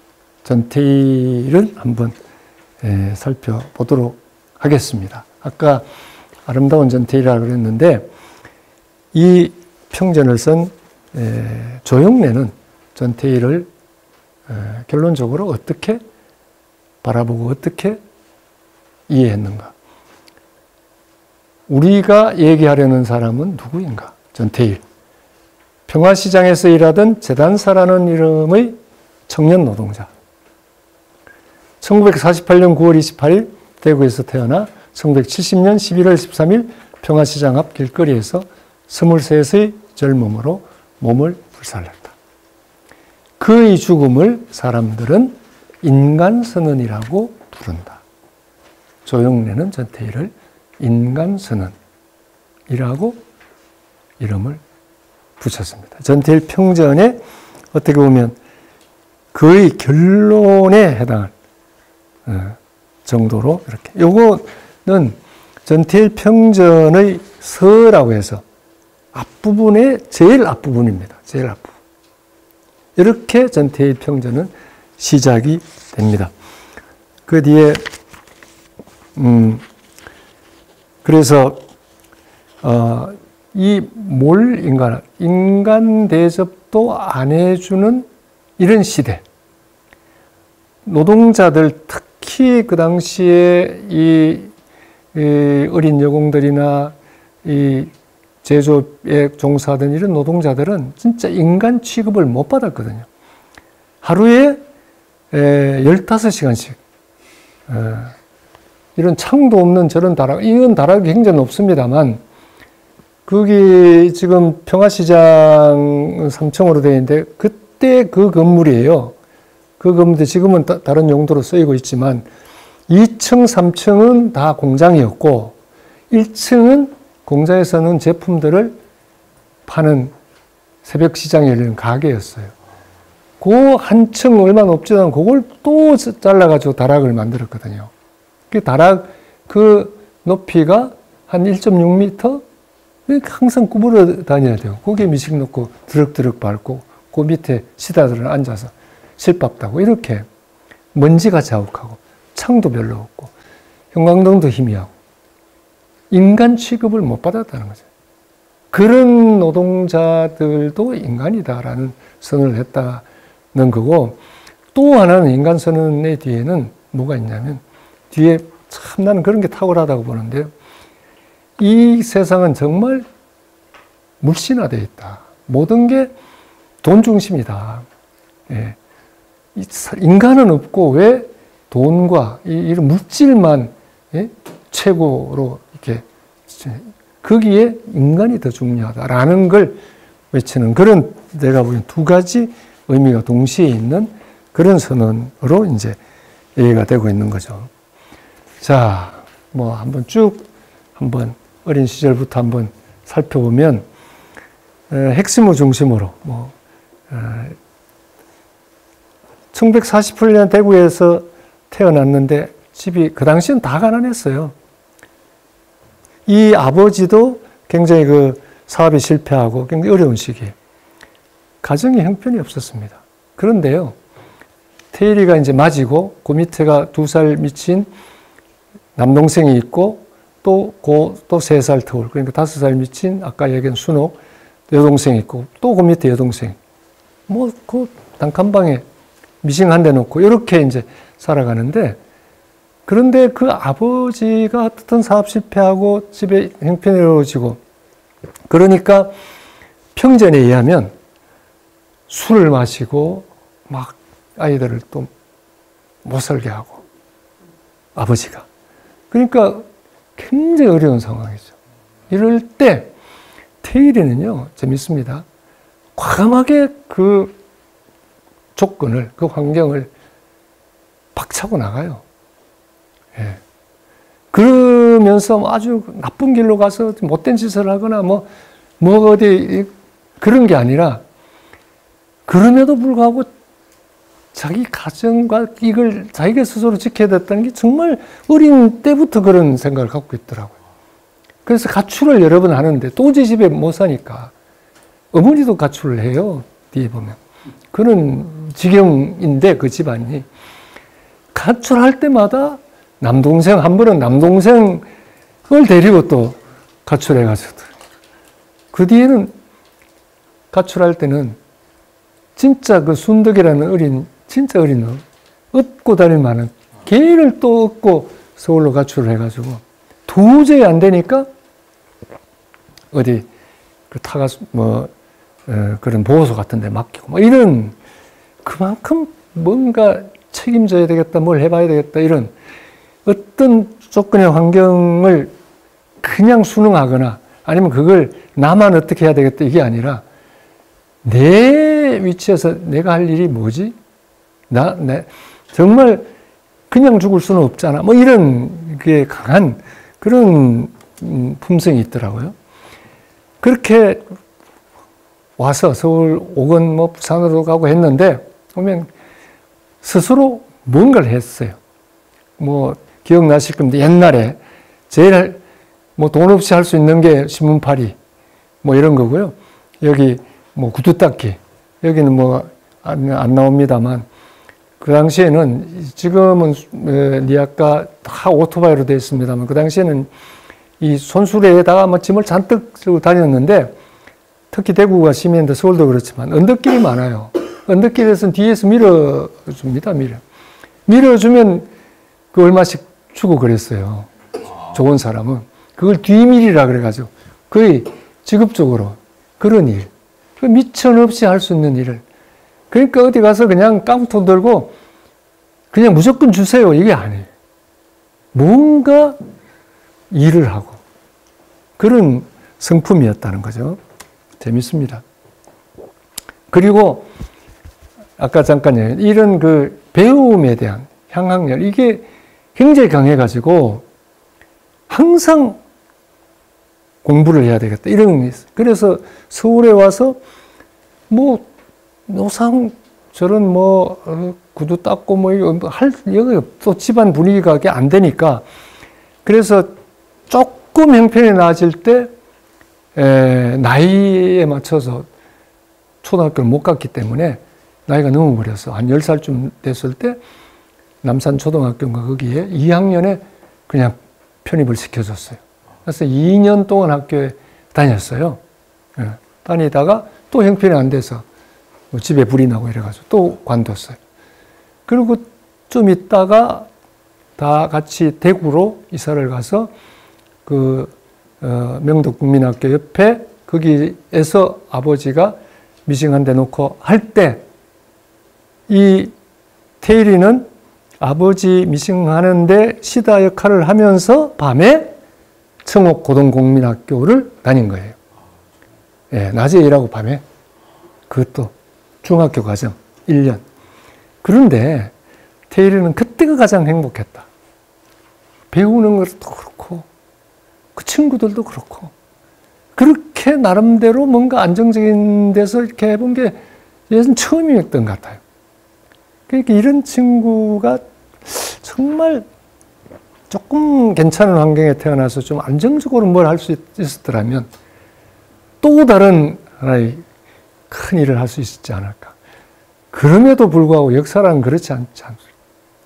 전태일을 한번 에, 살펴보도록 하겠습니다. 아까 아름다운 전태일이라고 그랬는데 이 평전을 쓴 에, 조영래는 전태일을 에, 결론적으로 어떻게 바라보고 어떻게 이해했는가? 우리가 얘기하려는 사람은 누구인가? 전태일. 평화시장에서 일하던 재단사라는 이름의 청년 노동자. 천구백사십팔 년 구월 이십팔일 대구에서 태어나 천구백칠십 년 십일월 십삼일 평화시장 앞 길거리에서 스물셋의 젊음으로 몸을 불살랐다. 그의 죽음을 사람들은 인간선언이라고 부른다. 조영래는 전태일을 인간선언이라고 이름을 붙였습니다. 전태일 평전에 어떻게 보면 그의 결론에 해당할 정도로 이렇게. 요거는 전태일 평전의 서라고 해서 앞부분의 제일 앞부분입니다. 제일 앞부분. 이렇게 전태일 평전은 시작이 됩니다. 그 뒤에 음 그래서 어, 이 뭘 인간 인간 대접도 안 해주는 이런 시대. 노동자들 특히 그 당시에 이, 이 어린 여공들이나 이 제조업에 종사하던 이런 노동자들은 진짜 인간 취급을 못 받았거든요. 하루에 열다섯 시간씩 에, 이런 창도 없는 저런 다락, 이건 다락이 굉장히 높습니다만 거기 지금 평화시장 삼 층으로 되어 있는데 그때 그 건물이에요. 그 건물도 지금은 다, 다른 용도로 쓰이고 있지만 이 층, 삼 층은 다 공장이었고 일 층은 공장에서는 제품들을 파는 새벽 시장에 열리는 가게였어요. 그 한 층 얼마 높지도 않고 그걸 또 잘라가지고 다락을 만들었거든요. 그 다락 그 높이가 한 일 점 육 미터? 항상 구부러 다녀야 돼요. 거기에 미식 넣고 드럭드럭 밟고 그 밑에 시다들은 앉아서 실밥 따고 이렇게 먼지가 자욱하고 창도 별로 없고 형광등도 희미하고 인간 취급을 못 받았다는 거죠. 그런 노동자들도 인간이다라는 선언을 했다는 거고 또 하나는 인간 선언의 뒤에는 뭐가 있냐면 뒤에 참 나는 그런 게 탁월하다고 보는데요. 이 세상은 정말 물신화되어 있다. 모든 게 돈 중심이다. 예. 인간은 없고 왜 돈과 이런 물질만 예? 최고로 이렇게 거기에 인간이 더 중요하다라는 걸 외치는 그런 내가 보기엔 두 가지 의미가 동시에 있는 그런 선언으로 이제 얘기가 되고 있는 거죠. 자, 뭐 한번 쭉 한번 어린 시절부터 한번 살펴보면 에, 핵심을 중심으로 뭐 에, 천구백사십팔 년 대구에서 태어났는데 집이 그 당시엔 다 가난했어요. 이 아버지도 굉장히 그 사업이 실패하고 굉장히 어려운 시기에 가정이 형편이 없었습니다. 그런데요, 태일이가 이제 맞이고 그 밑에가 두 살 미친 남동생이 있고 또, 고, 또 세 살 터울. 그러니까 다섯 살 미친, 아까 얘기한 순옥, 여동생 있고, 또 그 밑에 여동생. 뭐, 그 단칸방에 미싱 한 대 놓고, 이렇게 이제 살아가는데, 그런데 그 아버지가 어떤 사업 실패하고 집에 형편이 어려워지고, 그러니까 평전에 의하면 술을 마시고, 막 아이들을 또 못 살게 하고, 아버지가. 그러니까 굉장히 어려운 상황이죠. 이럴 때 테일이는요, 재밌습니다. 과감하게 그 조건을, 그 환경을 박차고 나가요. 예. 그러면서 아주 나쁜 길로 가서 못된 짓을 하거나 뭐, 뭐 어디 그런 게 아니라, 그럼에도 불구하고 자기 가정과 이걸 자기가 스스로 지켜야 됐다는 게 정말 어린 때부터 그런 생각을 갖고 있더라고요. 그래서 가출을 여러 번 하는데 도저히 집에 못 사니까 어머니도 가출을 해요. 뒤에 보면. 그런 지경인데 그 집안이. 가출할 때마다 남동생, 한 번은 남동생을 데리고 또 가출해가지고. 그 뒤에는 가출할 때는 진짜 그 순덕이라는 어린, 진짜 어린 놈, 얻고 다닐 만한 걔를 또 얻고 서울로 가출을 해가지고 도저히 안 되니까 어디 그 타가수, 뭐, 어, 그런 보호소 같은 데 맡기고, 뭐 이런 그만큼 뭔가 책임져야 되겠다, 뭘 해봐야 되겠다, 이런 어떤 조건의 환경을 그냥 순응하거나 아니면 그걸 나만 어떻게 해야 되겠다, 이게 아니라 내 위치에서 내가 할 일이 뭐지? 나, 내, 정말 그냥 죽을 수는 없잖아. 뭐 이런 게 강한 그런 품성이 있더라고요. 그렇게 와서 서울 오건 뭐 부산으로 가고 했는데 보면 스스로 뭔가를 했어요. 뭐 기억나실 겁니다. 옛날에 제일 뭐 돈 없이 할 수 있는 게 신문팔이 뭐 이런 거고요. 여기 뭐 구두 닦기. 여기는 뭐 안, 안 나옵니다만 그 당시에는 지금은 니아까 다 오토바이로 되어 있습니다만 그 당시에는 이 손수레에다가 뭐 짐을 잔뜩 들고 다녔는데 특히 대구가 심했는데 서울도 그렇지만 언덕길이 많아요. 언덕길에서는 뒤에서 밀어줍니다. 밀어. 밀어주면 그 얼마씩 주고 그랬어요. 좋은 사람은. 그걸 뒤밀이라 그래가지고 거의 직업적으로 그런 일. 그 미천 없이 할 수 있는 일을. 그러니까 어디 가서 그냥 깡통 들고 그냥 무조건 주세요. 이게 아니에요. 뭔가 일을 하고 그런 성품이었다는 거죠. 재밌습니다. 그리고 아까 잠깐 이런 그 배움에 대한 향학열 이게 굉장히 강해가지고 항상 공부를 해야 되겠다 이런 게 있어요. 그래서 서울에 와서 뭐 노상 저런 뭐 구두 닦고 뭐 할 여기 또 집안 분위기가 안 되니까 그래서 조금 형편이 나아질 때 에, 나이에 맞춰서 초등학교를 못 갔기 때문에 나이가 넘어버려서 한 열 살쯤 됐을 때 남산 초등학교인가 거기에 이 학년에 그냥 편입을 시켜줬어요. 그래서 이 년 동안 학교에 다녔어요. 예, 다니다가 또 형편이 안 돼서 뭐 집에 불이 나고 이래가지고 또 관뒀어요. 그리고 좀 있다가 다 같이 대구로 이사를 가서 그 어, 명덕국민학교 옆에 거기에서 아버지가 미싱 한 대 놓고 할 때 이 태일이는 아버지 미싱 하는데 시다 역할을 하면서 밤에 청옥 고등국민학교를 다닌 거예요. 예, 낮에 일하고 밤에. 그것도 중학교 과정 일 년. 그런데 태일이는 그때가 가장 행복했다. 배우는 것도 그렇고 그 친구들도 그렇고 그렇게 나름대로 뭔가 안정적인 데서 이렇게 해본 게 얘는 처음이었던 것 같아요. 그러니까 이런 친구가 정말 조금 괜찮은 환경에 태어나서 좀 안정적으로 뭘 할 수 있었더라면 또 다른 하나의 큰 일을 할 수 있었지 않을까. 그럼에도 불구하고 역사란 그렇지 않지 않습니까?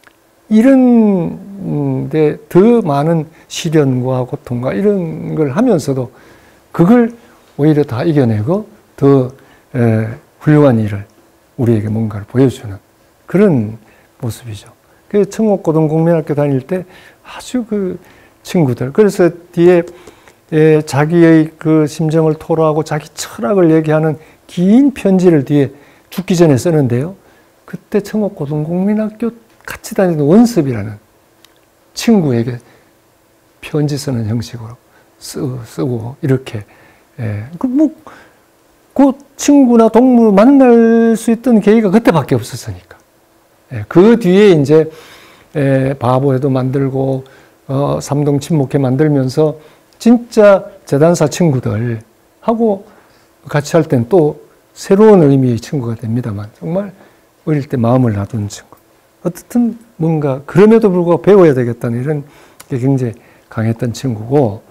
이런 데 더 많은 시련과 고통과 이런 걸 하면서도 그걸 오히려 다 이겨내고 더 에, 훌륭한 일을 우리에게 뭔가를 보여주는 그런 모습이죠. 그 청옥고등국민학교 다닐 때 아주 그 친구들, 그래서 뒤에 에, 자기의 그 심정을 토로하고 자기 철학을 얘기하는 긴 편지를 뒤에 죽기 전에 쓰는데요. 그때 청옥고등국민학교 같이 다니던 원섭이라는 친구에게 편지 쓰는 형식으로 쓰, 쓰고 이렇게 예, 그 뭐, 그 친구나 동물을 만날 수 있던 계기가 그때밖에 없었으니까. 예, 그 뒤에 이제 예, 바보회도 만들고 어, 삼동 친목회 만들면서 진짜 재단사 친구들하고 같이 할 땐 또 새로운 의미의 친구가 됩니다만 정말 어릴 때 마음을 놔둔 친구. 어떻든 뭔가 그럼에도 불구하고 배워야 되겠다는 이런 게 굉장히 강했던 친구고,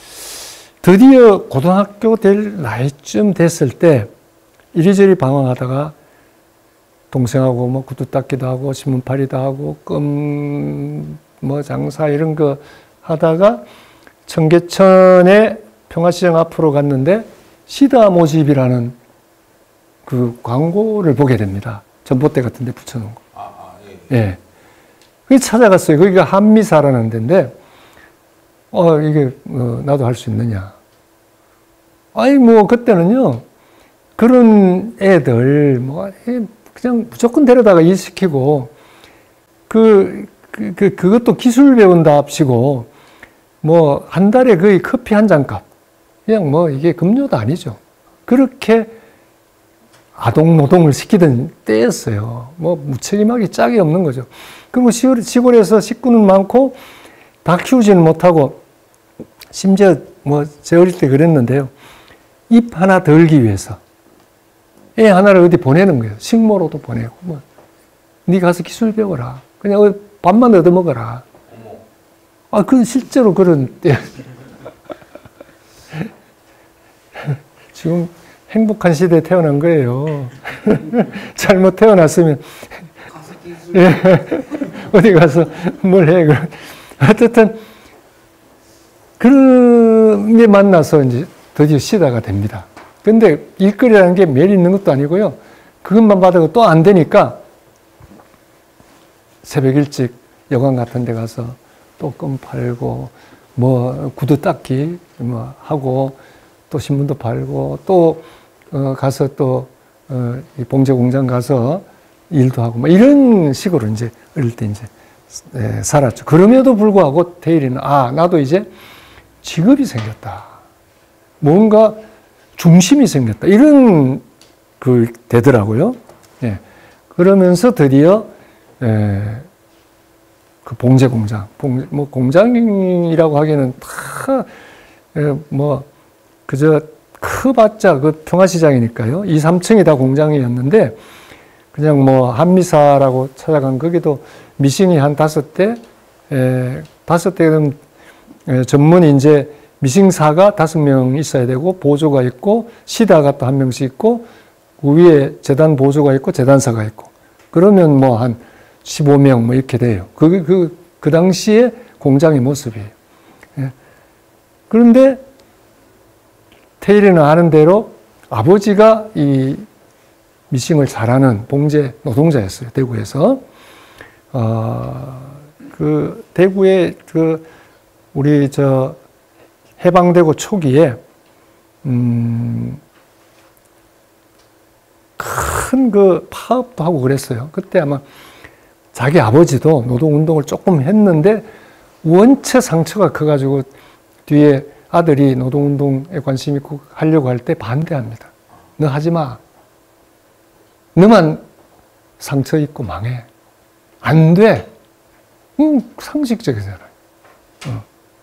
드디어 고등학교 될 나이쯤 됐을 때 이리저리 방황하다가 동생하고 뭐 구두 닦기도 하고 신문팔이도 하고 껌 뭐 장사 이런 거 하다가 청계천의 평화시장 앞으로 갔는데 시다 모집이라는 그 광고를 보게 됩니다. 전봇대 같은 데 붙여놓은 거. 아, 아, 예. 예. 그게 찾아갔어요. 거기가 한미사라는 데인데, 어, 이게, 어, 나도 할 수 있느냐. 아니, 뭐, 그때는요, 그런 애들, 뭐, 그냥 무조건 데려다가 일시키고, 그, 그, 그, 그것도 기술 배운다 합시고, 뭐, 한 달에 거의 커피 한 잔 값. 그냥 뭐, 이게 급료도 아니죠. 그렇게 아동 노동을 시키던 때였어요. 뭐, 무책임하게 짝이 없는 거죠. 그리고 시골, 시골에서 식구는 많고, 다 키우지는 못하고, 심지어 뭐, 제 어릴 때 그랬는데요. 입 하나 덜기 위해서 애 하나를 어디 보내는 거예요. 식모로도 보내고, 뭐, 네 가서 기술 배워라. 그냥 밥만 얻어먹어라. 아, 그 실제로 그런 때. 지금 행복한 시대에 태어난 거예요. 잘못 태어났으면 예, 어디 가서 뭘 해. 어쨌든 그런 게 만나서 이제 드디어 시다가 됩니다. 근데 일거리라는 게 매일 있는 것도 아니고요. 그것만 받아도 또 안 되니까 새벽 일찍 여관 같은 데 가서 또 껌 팔고 뭐 구두 닦기 뭐 하고 또 신문도 팔고 또 어 가서 또 어 봉제 공장 가서 일도 하고 뭐 이런 식으로 이제 어릴 때 이제 에, 살았죠. 그럼에도 불구하고 태일이는 아, 나도 이제 직업이 생겼다. 뭔가 중심이 생겼다. 이런 그 되더라고요. 예. 그러면서 드디어 에, 그 봉제 공장, 봉, 뭐 공장이라고 하기에는 다 뭐 그저 크봤자 그 평화시장이니까요. 이, 삼 층이 다 공장이었는데 그냥 뭐 한미사라고 찾아간 거기도 미싱이 한 다섯 대, 에, 다섯 대는 전문 이제 미싱사가 다섯 명 있어야 되고 보조가 있고 시다가 또 한 명씩 있고 그 위에 재단 보조가 있고 재단사가 있고 그러면 뭐 한 십오 명 뭐 이렇게 돼요. 그게 그, 그 당시에 공장의 모습이에요. 예. 그런데 태일이는 아는 대로 아버지가 이 미싱을 잘하는 봉제 노동자였어요. 대구에서. 어, 그 대구에 그 우리 저 해방되고 초기에 음, 큰 그 파업도 하고 그랬어요. 그때 아마 자기 아버지도 노동운동을 조금 했는데 원체 상처가 커가지고 뒤에 아들이 노동운동에 관심 있고 하려고 할 때 반대합니다. 너 하지 마. 너만 상처 입고 망해. 안 돼. 음, 상식적이잖아요. 어.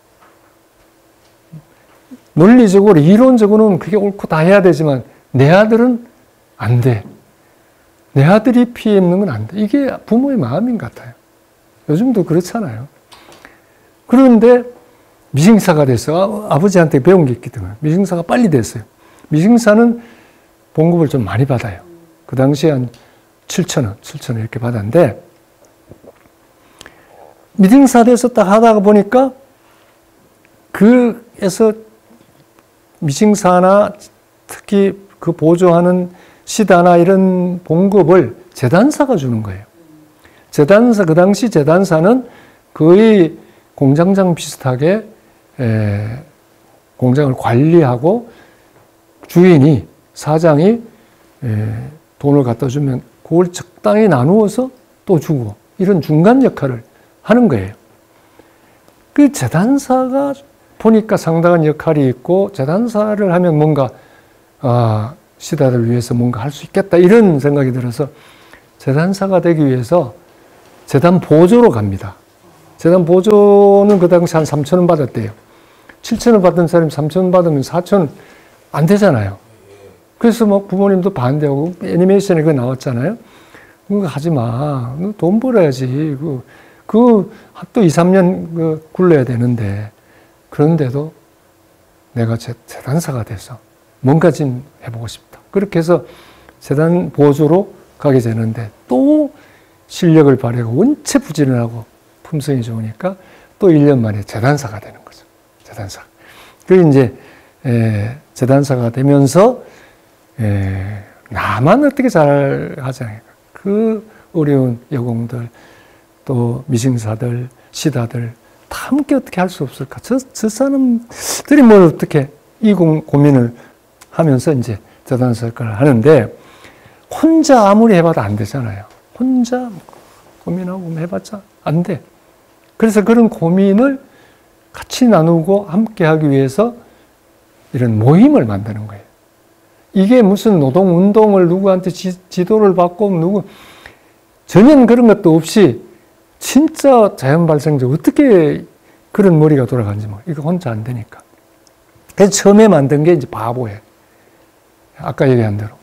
논리적으로, 이론적으로는 그게 옳고 다 해야 되지만 내 아들은 안 돼. 내 아들이 피해 입는 건 안 돼. 이게 부모의 마음인 것 같아요. 요즘도 그렇잖아요. 그런데 미싱사가 돼서 아버지한테 배운 게 있기 때문에 미싱사가 빨리 됐어요. 미싱사는 봉급을 좀 많이 받아요. 그 당시에 한 칠천 원, 칠천 원 이렇게 받았는데 미징사대에서 딱 하다가 보니까 그에서 미징사나 특히 그 보조하는 시다나 이런 봉급을 재단사가 주는 거예요. 재단사, 그 당시 재단사는 거의 공장장 비슷하게 에, 공장을 관리하고 주인이, 사장이 에, 돈을 갖다 주면 그걸 적당히 나누어서 또 주고 이런 중간 역할을 하는 거예요. 그 재단사가 보니까 상당한 역할이 있고 재단사를 하면 뭔가 아, 시다를 위해서 뭔가 할 수 있겠다 이런 생각이 들어서 재단사가 되기 위해서 재단 보조로 갑니다. 재단 보조는 그 당시 한 삼천 원 받았대요. 칠천 원 받은 사람이 삼천 원 받으면 사천 원 안 되잖아요. 그래서 뭐 부모님도 반대하고 애니메이션에 그거 나왔잖아요. 그거 하지 마. 돈 벌어야지. 그, 그, 또 이, 삼 년 그 굴러야 되는데. 그런데도 내가 재, 재단사가 돼서 뭔가 좀 해보고 싶다. 그렇게 해서 재단 보조로 가게 되는데 또 실력을 발휘하고 원체 부지런하고 품성이 좋으니까 또 일 년 만에 재단사가 되는 거죠. 재단사. 그리고 이제, 에, 재단사가 되면서, 에, 나만 어떻게 잘 하지 않을까. 그 어려운 여공들, 또 미징사들, 시다들, 다 함께 어떻게 할 수 없을까. 저, 저 사람들이 뭘 어떻게 이 고, 고민을 하면서 이제 재단사 역할을 하는데, 혼자 아무리 해봐도 안 되잖아요. 혼자 고민하고 해봤자 안 돼. 그래서 그런 고민을 같이 나누고 함께 하기 위해서 이런 모임을 만드는 거예요. 이게 무슨 노동운동을 누구한테 지, 지도를 받고 누구, 전혀 그런 것도 없이 진짜 자연 발생적 어떻게 그런 머리가 돌아가는지 뭐, 이거 혼자 안 되니까. 그래서 처음에 만든 게 이제 바보회. 아까 얘기한 대로.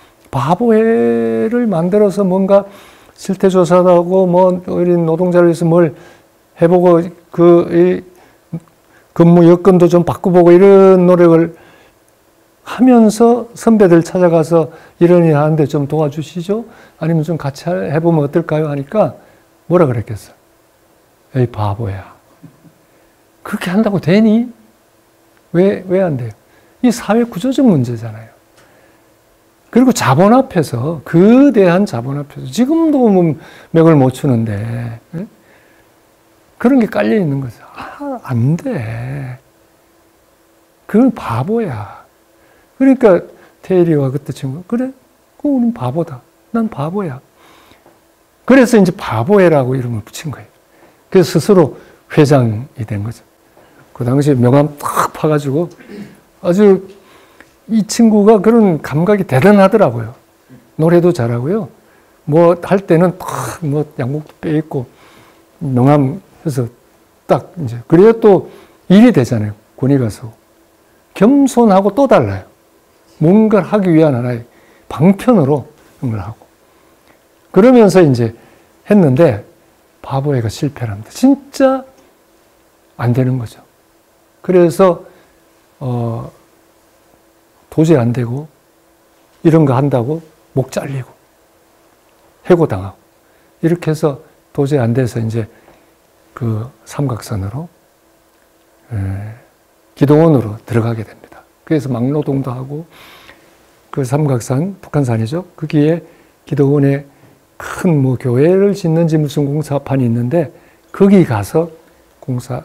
바보회를 만들어서 뭔가 실태조사도 하고 뭐 어린 노동자를 위해서 뭘 해보고 그 근무 여건도 좀 바꿔보고 이런 노력을 하면서 선배들 찾아가서 이런 일 하는데 좀 도와주시죠? 아니면 좀 같이 해보면 어떨까요? 하니까 뭐라 그랬겠어? 에이 바보야. 그렇게 한다고 되니? 왜, 왜 안 돼요? 이 사회 구조적 문제잖아요. 그리고 자본 앞에서, 거대한 자본 앞에서, 지금도 뭐 맥을 못 추는데, 예? 그런 게 깔려 있는 거죠. 아, 안 돼. 그건 바보야. 그러니까 테일리와 그때 친구, 그래? 그 우린 바보다. 난 바보야. 그래서 이제 바보회라고 이름을 붙인 거예요. 그래서 스스로 회장이 된 거죠. 그 당시에 명함 탁 파가지고 아주 이 친구가 그런 감각이 대단하더라고요. 노래도 잘하고요. 뭐 할 때는 탁 뭐 양복도 빼입고 명함 해서 딱 이제 그래야 또 일이 되잖아요. 군이 가서 겸손하고 또 달라요. 뭔가를 하기 위한 하나의 방편으로 그걸 하고 그러면서 이제 했는데 바보회가 실패를 합니다. 진짜 안 되는 거죠. 그래서 어. 도저히 안 되고 이런 거 한다고 목 잘리고 해고당하고 이렇게 해서 도저히 안 돼서 이제 그 삼각산으로 에, 기도원으로 들어가게 됩니다. 그래서 막노동도 하고 그 삼각산 북한산이죠. 거기에 기도원에 큰 뭐 교회를 짓는지 무슨 공사판이 있는데 거기 가서 공사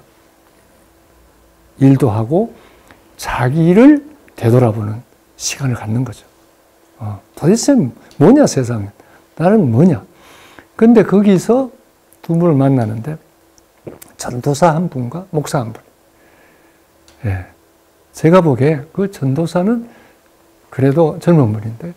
일도 하고 자기를 되돌아보는 시간을 갖는 거죠. 어, 도대체 뭐냐 세상에. 나는 뭐냐. 근데 거기서 두 분을 만나는데 전도사 한 분과 목사 한 분. 예. 제가 보기에 그 전도사는 그래도 젊은 분인데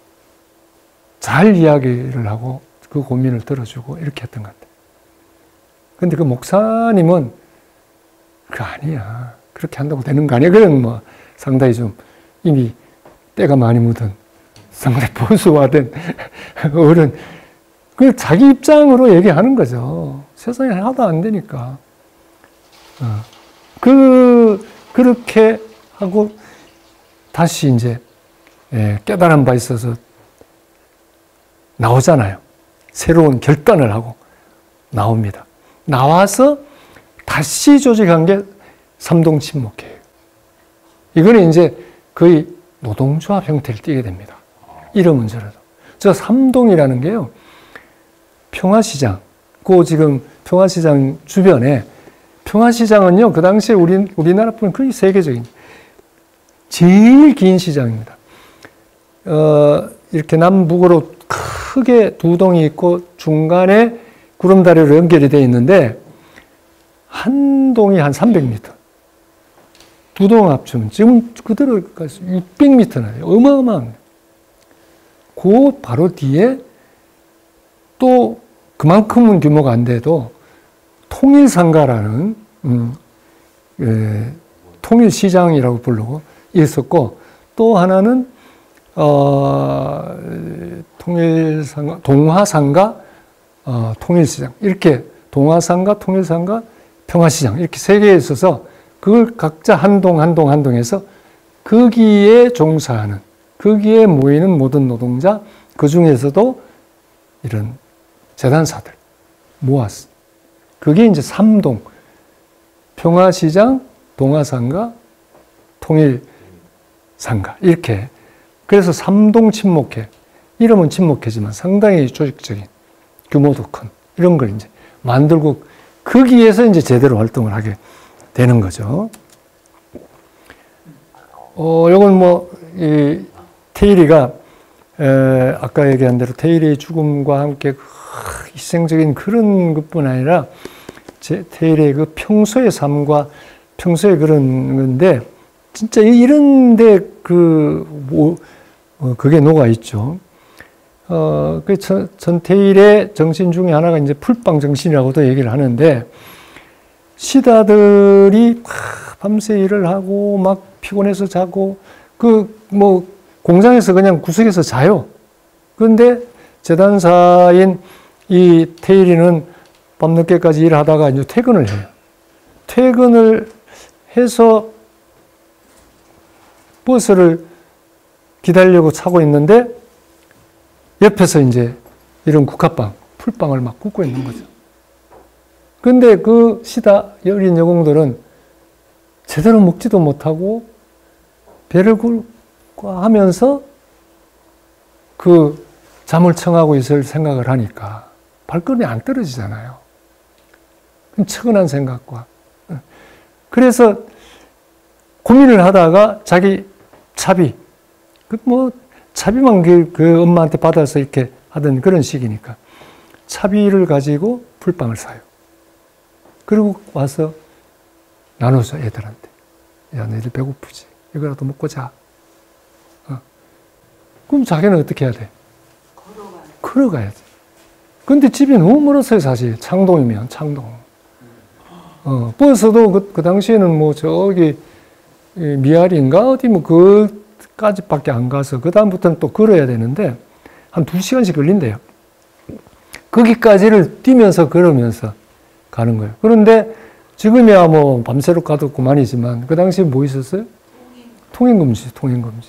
잘 이야기를 하고 그 고민을 들어주고 이렇게 했던 것 같아요. 근데 그 목사님은 그거 아니야. 그렇게 한다고 되는 거 아니야. 그런 뭐 상당히 좀 이미 때가 많이 묻은 상당히 보수화된 어른 그 자기 입장으로 얘기하는 거죠. 세상에 하나도 안 되니까. 어. 그 그렇게 하고 다시 이제 예, 깨달은 바 있어서 나오잖아요. 새로운 결단을 하고 나옵니다. 나와서 다시 조직한 게 삼동친목회예요. 이거는 이제 거의 노동조합 형태를 띠게 됩니다. 이름은 저라도. 저 삼동이라는 게요, 평화시장, 그 지금 평화시장 주변에, 평화시장은요, 그 당시에 우리, 우리나라뿐 거의 세계적인 제일 긴 시장입니다. 어, 이렇게 남북으로 크게 두 동이 있고 중간에 구름다리로 연결이 되어 있는데 한 동이 한 삼백 미터. 두 동 합치면 지금 그대로 육백 미터나 돼요. 어마어마합니다. 그 바로 뒤에 또 그만큼은 규모가 안 돼도 통일상가라는 음, 예, 통일시장이라고 부르고 있었고, 또 하나는 어, 통일상가, 동화상가, 어, 통일시장, 이렇게 동화상가, 통일상가, 평화시장 이렇게 세 개에 있어서 그걸 각자 한 동 한 동 한 동에서 거기에 종사하는, 거기에 모이는 모든 노동자, 그 중에서도 이런 재단사들 모았어. 그게 이제 삼동, 평화시장, 동화상가, 통일상가 이렇게. 그래서 삼동 친목회, 이름은 친목회지만 상당히 조직적인, 규모도 큰 이런 걸 이제 만들고 거기에서 이제 제대로 활동을 하게 되는 거죠. 어, 요건 뭐, 이, 테일이가, 에, 아까 얘기한 대로 테일의 죽음과 함께 희생적인 그런 것뿐 아니라, 제, 테일의 그 평소의 삶과 평소의 그런 건데, 진짜 이런데 그, 뭐, 어, 그게 녹아있죠. 어, 그 전, 전테일의 정신 중에 하나가 이제 풀빵 정신이라고도 얘기를 하는데, 시다들이 밤새 일을 하고 막 피곤해서 자고 그 뭐 공장에서 그냥 구석에서 자요. 그런데 재단사인 이 테일이는 밤늦게까지 일하다가 이제 퇴근을 해요. 퇴근을 해서 버스를 기다리려고 차고 있는데 옆에서 이제 이런 국화빵, 풀빵을 막 굽고 있는 거죠. 근데 그 시다 어린 여공들은 제대로 먹지도 못하고 배를 굴고 하면서 그 잠을 청하고 있을 생각을 하니까 발걸음이 안 떨어지잖아요. 측은한 생각과. 그래서 고민을 하다가 자기 차비, 그 뭐 차비만 그, 그 엄마한테 받아서 이렇게 하던 그런 시기니까 차비를 가지고 풀빵을 사요. 그리고 와서 나눠줘, 애들한테. 야, 너희들 배고프지? 이거라도 먹고 자. 어. 그럼 자기는 어떻게 해야 돼? 걸어가야 걸어가야지. 근데 집이 너무 멀었어요, 사실. 창동이면, 창동. 어, 버스도 그, 그 당시에는 뭐 저기 미아리인가? 어디 뭐 그까지밖에 안 가서, 그다음부터는 또 걸어야 되는데, 한 두 시간씩 걸린대요. 거기까지를 뛰면서 걸으면서 가는 거예요. 그런데 지금이야 뭐 밤새로 가도 그만이지만 그 당시에 뭐 있었어요? 통행금지, 통행금지.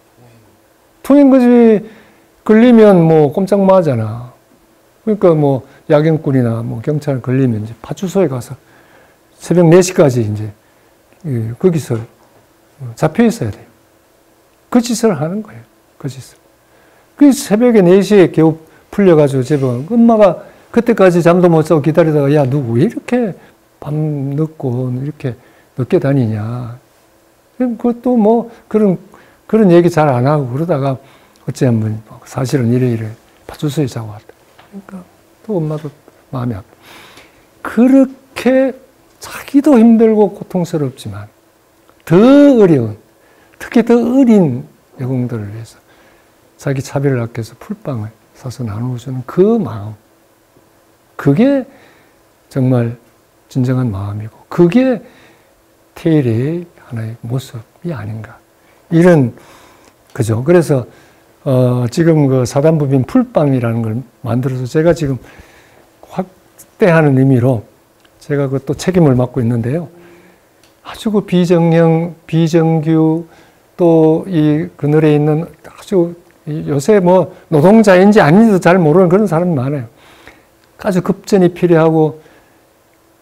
통행금지 걸리면 뭐 꼼짝 마 하잖아. 그러니까 뭐 야경꾼이나 뭐 경찰 걸리면 이제 파출소에 가서 새벽 네 시까지 이제 거기서 잡혀 있어야 돼요. 그 짓을 하는 거예요. 그 짓을. 그 새벽에 네 시에 겨우 풀려가지고 집에 엄마가 그때까지 잠도 못 자고 기다리다가 야, 너 왜 이렇게 밤 늦고 이렇게 늦게 다니냐. 그것도 뭐 그런, 그런 얘기 잘 안 하고 그러다가 어찌하면 사실은 이래 이래 파출소에 자고 왔다. 그러니까 또 엄마도 마음이 아파. 그렇게 자기도 힘들고 고통스럽지만 더 어려운, 특히 더 어린 여공들을 위해서 자기 차비를 아껴서 풀빵을 사서 나누어주는 그 마음. 그게 정말 진정한 마음이고, 그게 테일의 하나의 모습이 아닌가. 이런, 그죠. 그래서, 어, 지금 그 사단법인 풀빵이라는 걸 만들어서 제가 지금 확대하는 의미로 제가 그 또 책임을 맡고 있는데요. 아주 그 비정형, 비정규, 또 이 그늘에 있는 아주 요새 뭐 노동자인지 아닌지도 잘 모르는 그런 사람이 많아요. 아주 급전이 필요하고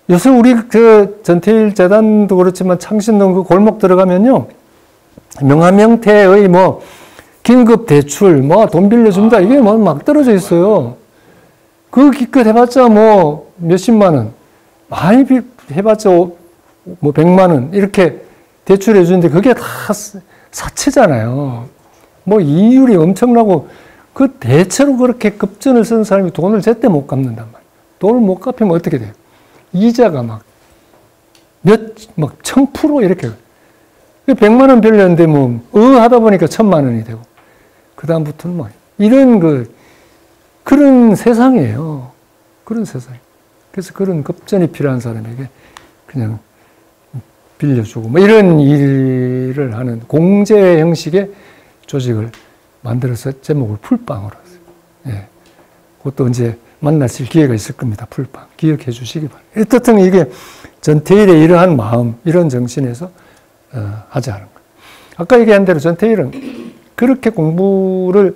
요새 우리 그 전태일 재단도 그렇지만 창신동 그 골목 들어가면요. 명함형태의 뭐 긴급 대출, 뭐 돈 빌려준다. 이게 뭐 막 떨어져 있어요. 그 기껏 해봤자 뭐 몇십만 원. 많이 해봤자 뭐 백만 원. 이렇게 대출해 주는데 그게 다 사채잖아요. 뭐 이율이 엄청나고 그 대체로 그렇게 급전을 쓰는 사람이 돈을 제때 못 갚는단 말이에요. 돈을 못 갚으면 어떻게 돼요? 이자가 막 몇, 막 천 프로 이렇게. 백만 원 빌렸는데 뭐, 어 하다 보니까 천만 원이 되고. 그다음부터는 뭐, 이런 그, 그런 세상이에요. 그런 세상. 그래서 그런 급전이 필요한 사람에게 그냥 빌려주고, 뭐 이런 일을 하는 공제 형식의 조직을 만들어서 제목을 풀빵으로 했어요. 예. 그것도 언제 만나실 기회가 있을 겁니다. 풀빵. 기억해 주시기 바랍니다. 어떻든 이게 전태일의 이러한 마음, 이런 정신에서 어, 하지 않은 거예요. 아까 얘기한 대로 전태일은 그렇게 공부를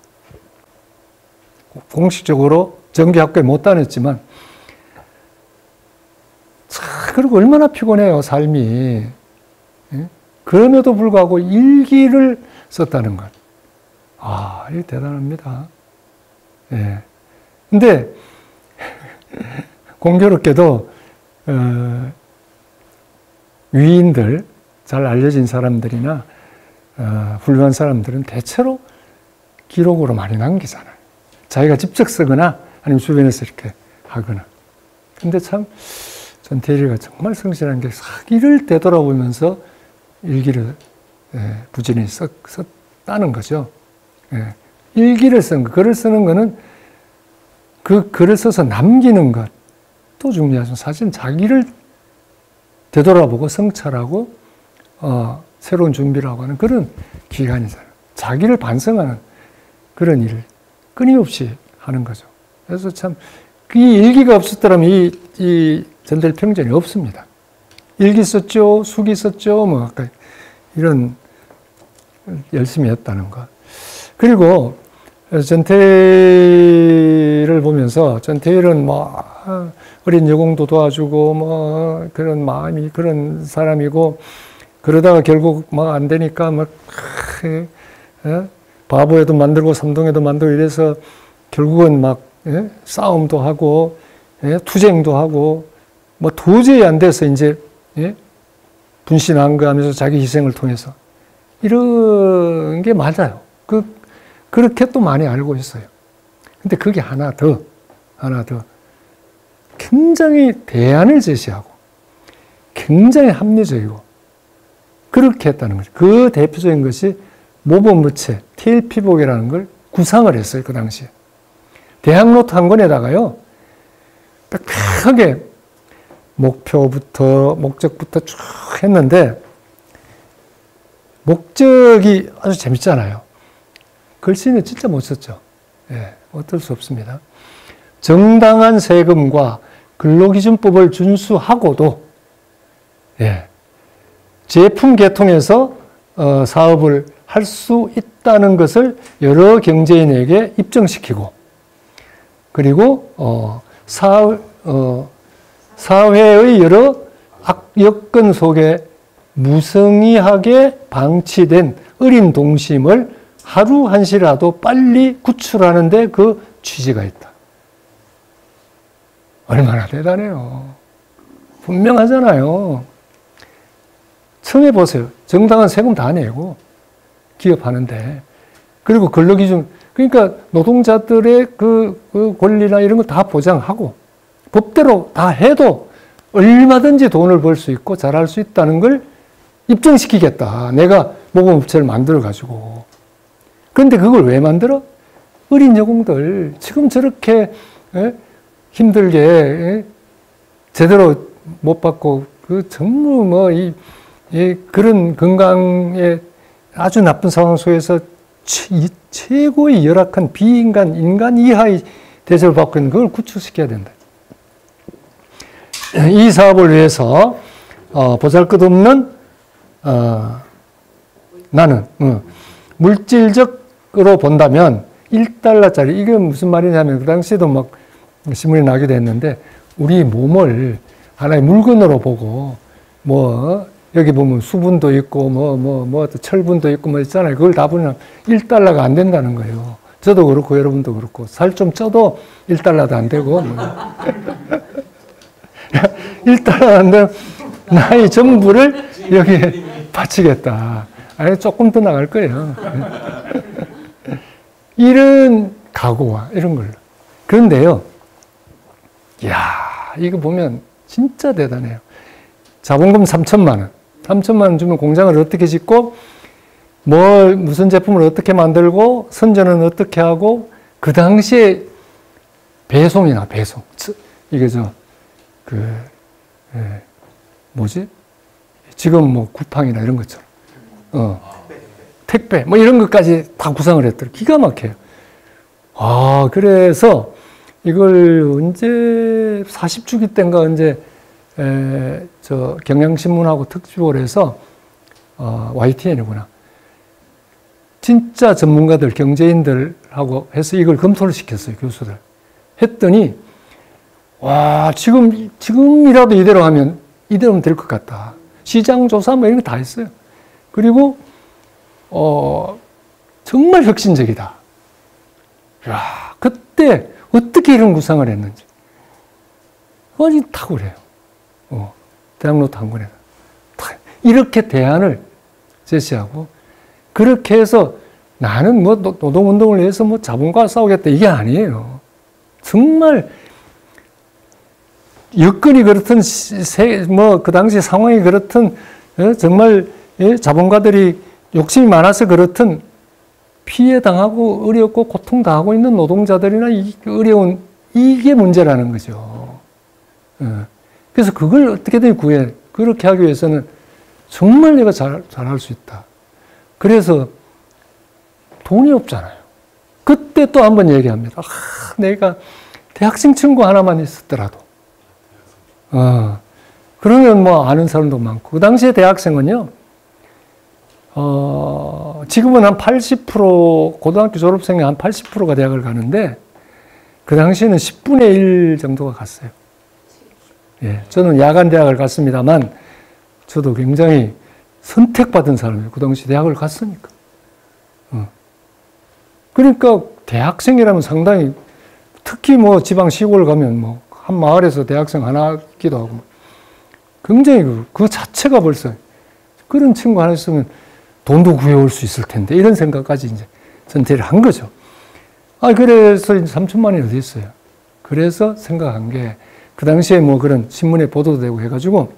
공식적으로 정규학교에 못 다녔지만, 참, 그리고 얼마나 피곤해요, 삶이. 예? 그럼에도 불구하고 일기를 썼다는 것. 아, 이게 대단합니다. 예. 근데, 공교롭게도, 어, 위인들, 잘 알려진 사람들이나, 어, 훌륭한 사람들은 대체로 기록으로 많이 남기잖아요. 자기가 직접 쓰거나, 아니면 주변에서 이렇게 하거나. 근데 참, 전태일이가 정말 성실한 게, 사기를 되돌아보면서 일기를 예, 부지런히 썼, 썼다는 거죠. 예. 일기를 쓴 거, 글을 쓰는 거는 그 글을 써서 남기는 것도 중요하죠. 사실 자기를 되돌아보고 성찰하고 어, 새로운 준비를 하고 하는 그런 기간이잖아요. 자기를 반성하는 그런 일을 끊임없이 하는 거죠. 그래서 참, 이 일기가 없었더라면 이, 이 전태일 평전이 없습니다. 일기 썼죠, 수기 썼죠, 뭐, 아까 이런 열심히 했다는 것. 그리고 전태일을 보면서 전태일은 뭐 어린 여공도 도와주고 뭐 그런 마음이 그런 사람이고, 그러다가 결국 막 안 되니까 막 바보에도 만들고 삼동에도 만들고 이래서 결국은 막 싸움도 하고 투쟁도 하고 뭐 도저히 안 돼서 이제 분신한 거 하면서 자기 희생을 통해서 이런 게 맞아요. 그 그렇게 또 많이 알고 있어요. 근데 그게 하나 더, 하나 더. 굉장히 대안을 제시하고, 굉장히 합리적이고, 그렇게 했다는 거죠. 그 대표적인 것이 모범무체, 테일피복이라는 걸 구상을 했어요, 그 당시에. 대학노트 한 권에다가요, 빽빽하게 목표부터, 목적부터 쭉 했는데, 목적이 아주 재밌잖아요. 글씨는 진짜 못 썼죠. 예, 어쩔 수 없습니다. 정당한 세금과 근로기준법을 준수하고도, 예, 제품 개통해서 어, 사업을 할 수 있다는 것을 여러 경제인에게 입증시키고, 그리고 어, 사, 어, 사회의 여러 악여건 속에 무성의하게 방치된 어린 동심을 하루 한시라도 빨리 구출하는데 그 취지가 있다. 얼마나 대단해요. 분명하잖아요. 처음에 보세요. 정당한 세금 다 내고 기업하는데, 그리고 근로기준, 그러니까 노동자들의 그, 그 권리나 이런 거 다 보장하고 법대로 다 해도 얼마든지 돈을 벌 수 있고 잘할 수 있다는 걸 입증시키겠다. 내가 모범업체를 만들어가지고. 그런데 그걸 왜 만들어? 어린 여공들, 지금 저렇게 에? 힘들게 에? 제대로 못 받고, 그 전부 뭐, 이, 이 그런 건강에 아주 나쁜 상황 속에서 최, 이 최고의 열악한 비인간, 인간 이하의 대접을 받고 있는 그걸 구출시켜야 된다. 이 사업을 위해서, 어, 보잘것없는, 어, 나는, 어, 물질적으로 본다면 일 달러짜리, 이게 무슨 말이냐면, 그 당시에도 막 신문이 나기도 했는데, 우리 몸을 하나의 물건으로 보고, 뭐, 여기 보면 수분도 있고, 뭐, 뭐, 뭐, 철분도 있고, 뭐 있잖아요. 그걸 다 보면 일 달러가 안 된다는 거예요. 저도 그렇고, 여러분도 그렇고. 살 좀 쪄도 일 달러도 안 되고. 뭐. 일 달러 안 되면 나의 전부를 여기에 바치겠다. 아니, 조금 더 나갈 거예요. 이런 각오와 이런 걸로. 그런데요, 이야, 이거 보면 진짜 대단해요. 자본금 삼천만 원. 삼천만 원 주면 공장을 어떻게 짓고, 뭐, 무슨 제품을 어떻게 만들고, 선전은 어떻게 하고, 그 당시에 배송이나 배송. 이게 저, 그, 예, 뭐지? 지금 뭐 쿠팡이나 이런 것처럼. 어. 택배, 뭐 이런 것까지 다 구상을 했더라고요. 기가 막혀요. 아, 그래서 이걸 언제, 사십 주기 때인가 언제, 에, 저 경향신문하고 특집을 해서, 어, 와이티엔이구나. 진짜 전문가들, 경제인들하고 해서 이걸 검토를 시켰어요, 교수들. 했더니, 와, 지금, 지금이라도 이대로 하면, 이대로면 될 것 같다. 시장조사 뭐 이런 거 다 했어요. 그리고, 어, 정말 혁신적이다. 야, 그때 어떻게 이런 구상을 했는지. 아니, 탁월해요. 어, 대학로트 한 권에. 이렇게 대안을 제시하고, 그렇게 해서 나는 뭐 노동운동을 위해서 뭐 자본과 싸우겠다. 이게 아니에요. 정말 여건이 그렇든, 뭐, 그 당시 상황이 그렇든, 정말 자본가들이 욕심이 많아서 그렇든, 피해 당하고 어렵고 고통 당하고 있는 노동자들이나 이 어려운, 이게 문제라는 거죠. 그래서 그걸 어떻게든 구해. 그렇게 하기 위해서는 정말 내가 잘, 잘할 수 있다. 그래서 돈이 없잖아요. 그때 또 한번 얘기합니다. 아, 내가 대학생 친구 하나만 있었더라도. 어, 그러면 뭐 아는 사람도 많고. 그 당시에 대학생은요, 어, 지금은 한 팔십 퍼센트, 고등학교 졸업생이 한 팔십 퍼센트가 대학을 가는데, 그 당시에는 십분의 일 정도가 갔어요. 예, 저는 야간 대학을 갔습니다만, 저도 굉장히 선택받은 사람이에요. 그 당시 대학을 갔으니까. 어. 그러니까 대학생이라면 상당히, 특히 뭐 지방 시골 가면 뭐, 한 마을에서 대학생 하나 있기도 하고, 굉장히 그, 그 자체가 벌써, 그런 친구 하나 있으면 돈도 구해올 수 있을 텐데, 이런 생각까지 이제 선택을 한 거죠. 아, 그래서 삼천만 원이 어디 있어요. 그래서 생각한 게, 그 당시에 뭐 그런 신문에 보도도 되고 해가지고,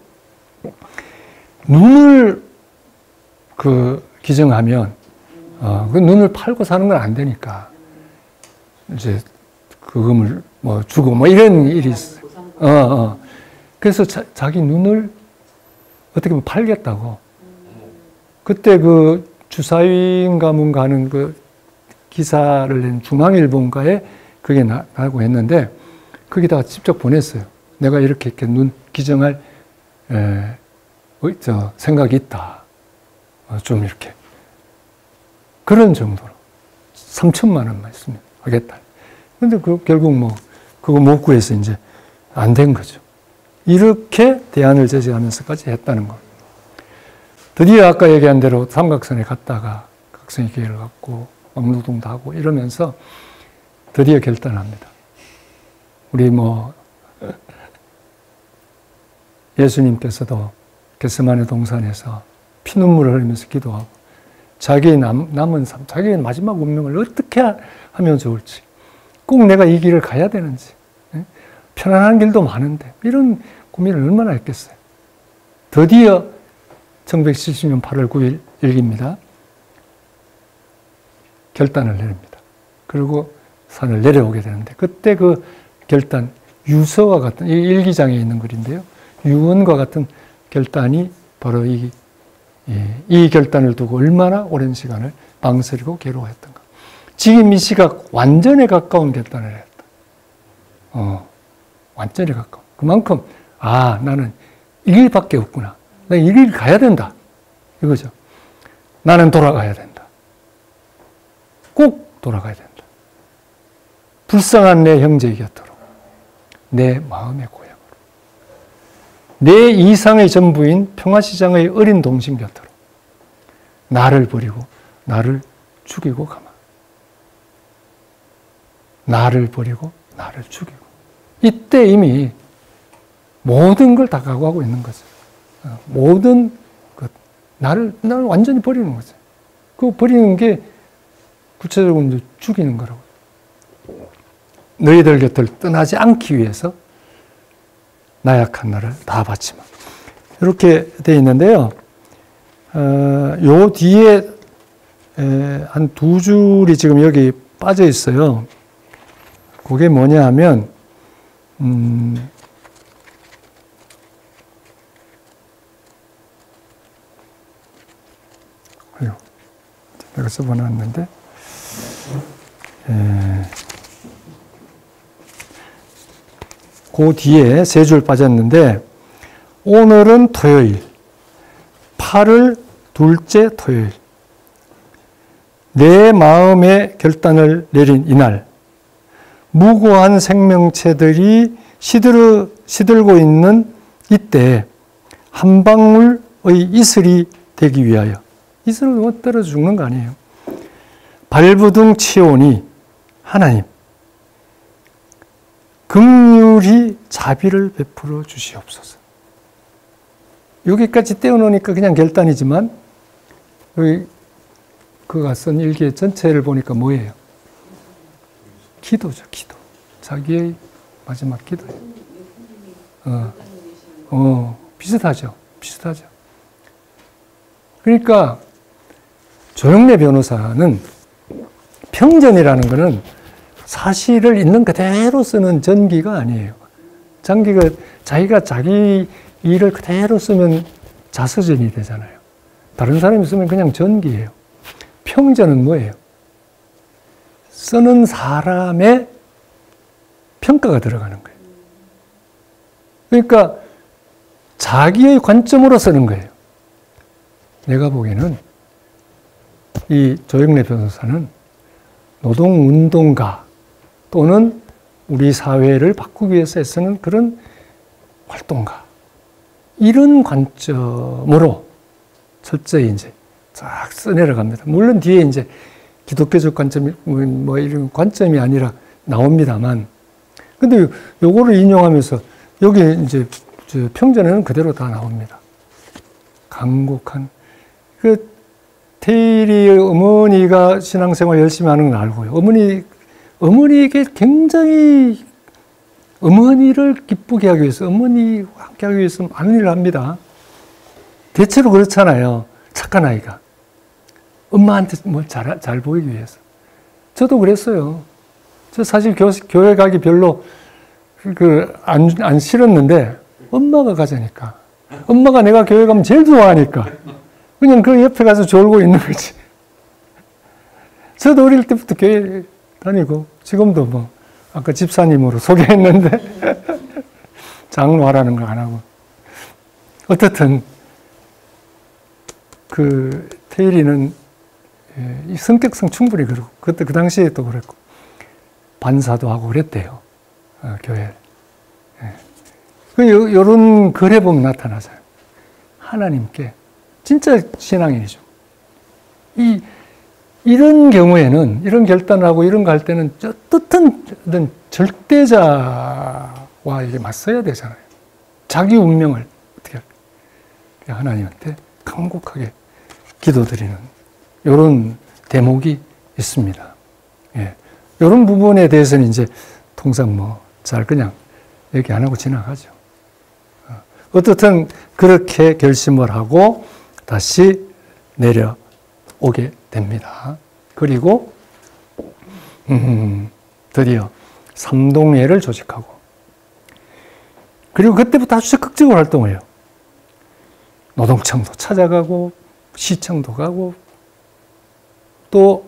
눈을 그 기증하면, 어, 그 눈을 팔고 사는 건 안 되니까, 이제 그금을 뭐 주고 뭐 이런 일이 있어요. 어, 어. 그래서 자, 자기 눈을 어떻게 보면 팔겠다고. 그때 그 주사위인가 뭔가 하는 그 기사를 낸 중앙일보인가에 그게 나, 나고 했는데, 거기다가 직접 보냈어요. 내가 이렇게, 이렇게 눈 기증할, 에, 저, 생각이 있다. 어, 좀 이렇게. 그런 정도로. 삼천만 원만 있으면 하겠다. 근데 그, 결국 뭐, 그거 못 구해서 이제 안 된 거죠. 이렇게 대안을 제시하면서까지 했다는 거. 드디어 아까 얘기한 대로 삼각선에 갔다가 각성의 기회를 갖고 막노동도 하고 이러면서 드디어 결단합니다. 우리 뭐 예수님께서도 겟세마네 동산에서 피눈물을 흘리면서 기도하고 자기의 남, 남은 삶, 자기의 마지막 운명을 어떻게 하면 좋을지, 꼭 내가 이 길을 가야 되는지, 편안한 길도 많은데 이런 고민을 얼마나 했겠어요. 드디어 천구백칠십 년 팔월 구일 일기입니다. 결단을 내립니다. 그리고 산을 내려오게 되는데, 그때 그 결단, 유서와 같은, 이 일기장에 있는 글인데요. 유언과 같은 결단이 바로 이, 이, 이 결단을 두고 얼마나 오랜 시간을 망설이고 괴로워했던가. 지금 이 시각 완전에 가까운 결단을 했다. 어, 완전히 가까워. 그만큼, 아, 나는 이 길밖에 없구나. 내가 이 길 가야 된다. 이거죠. 나는 돌아가야 된다. 꼭 돌아가야 된다. 불쌍한 내 형제 곁으로. 내 마음의 고향으로. 내 이상의 전부인 평화시장의 어린 동심 곁으로 나를 버리고 나를 죽이고 가마. 나를 버리고 나를 죽이고. 이때 이미 모든 걸 다 각오하고 있는 거죠. 모든 것, 나를, 나를 완전히 버리는 거죠. 그 버리는 게 구체적으로 이제 죽이는 거라고. 너희들 곁을 떠나지 않기 위해서 나약한 나를 다 바치마. 이렇게 되어 있는데요. 어, 요 뒤에 한 두 줄이 지금 여기 빠져 있어요. 그게 뭐냐 하면, 음, 아유, 내가 써보놨는데, 에, 그 뒤에 세 줄 빠졌는데, 오늘은 토요일, 팔월 둘째 토요일, 내 마음의 결단을 내린 이날, 무고한 생명체들이 시들어, 시들고 있는 이때 한 방울의 이슬이 되기 위하여, 이슬을 못 떨어 죽는 거 아니에요. 발부둥 치오니 하나님 긍휼히 자비를 베풀어 주시옵소서. 여기까지 떼어놓으니까 그냥 결단이지만 여기 그가 쓴 일기 전체를 보니까 뭐예요? 기도죠, 기도. 자기의 마지막 기도예요. 어, 어, 비슷하죠, 비슷하죠. 그러니까 조영래 변호사는 평전이라는 것은 사실을 있는 그대로 쓰는 전기가 아니에요. 전기가 자기가 자기 일을 그대로 쓰면 자서전이 되잖아요. 다른 사람이 쓰면 그냥 전기예요. 평전은 뭐예요? 쓰는 사람의 평가가 들어가는 거예요. 그러니까 자기의 관점으로 쓰는 거예요. 내가 보기에는 이 조영래 변호사는 노동운동가 또는 우리 사회를 바꾸기 위해서 애쓰는 그런 활동가, 이런 관점으로 철저히 이제 쫙 써내려갑니다. 물론 뒤에 이제 기독교적 관점이 뭐 이런 관점이 아니라 나옵니다만, 근데 요거를 인용하면서 여기 이제 평전에는 그대로 다 나옵니다. 강곡한 그 테일이 어머니가 신앙생활 열심히 하는 건 알고요. 어머니 어머니에게 굉장히 어머니를 기쁘게 하기 위해서, 어머니와 함께 하기 위해서 많은 일을 합니다. 대체로 그렇잖아요. 착한 아이가. 엄마한테 뭘 잘, 잘 보이기 위해서. 저도 그랬어요. 저 사실 교, 교회 가기 별로 그, 안, 안 싫었는데, 엄마가 가자니까. 엄마가 내가 교회 가면 제일 좋아하니까. 그냥 그 옆에 가서 졸고 있는 거지. 저도 어릴 때부터 교회 다니고, 지금도 뭐, 아까 집사님으로 소개했는데, 장로하라는 거 안 하고. 어떻든, 그, 테일이는 이 성격상 충분히 그렇고, 그때 그 당시에 또 그랬고, 반사도 하고 그랬대요. 어, 교회. 예. 그, 요, 요런 글에 보면 나타나잖아요. 하나님께, 진짜 신앙인이죠. 이, 이런 경우에는, 이런 결단을 하고 이런 거 할 때는 어떻든 어떤 절대자와 이게 맞서야 되잖아요. 자기 운명을 어떻게 할까? 하나님한테 간곡하게 기도드리는 이런 대목이 있습니다. 예. 이런 부분에 대해서는 이제 통상 뭐 잘 그냥 얘기 안 하고 지나가죠. 어떻든 그렇게 결심을 하고 다시 내려오게 됩니다. 그리고 음, 드디어 삼동회를 조직하고, 그리고 그때부터 아주 적극적으로 활동을 해요. 노동청도 찾아가고 시청도 가고, 또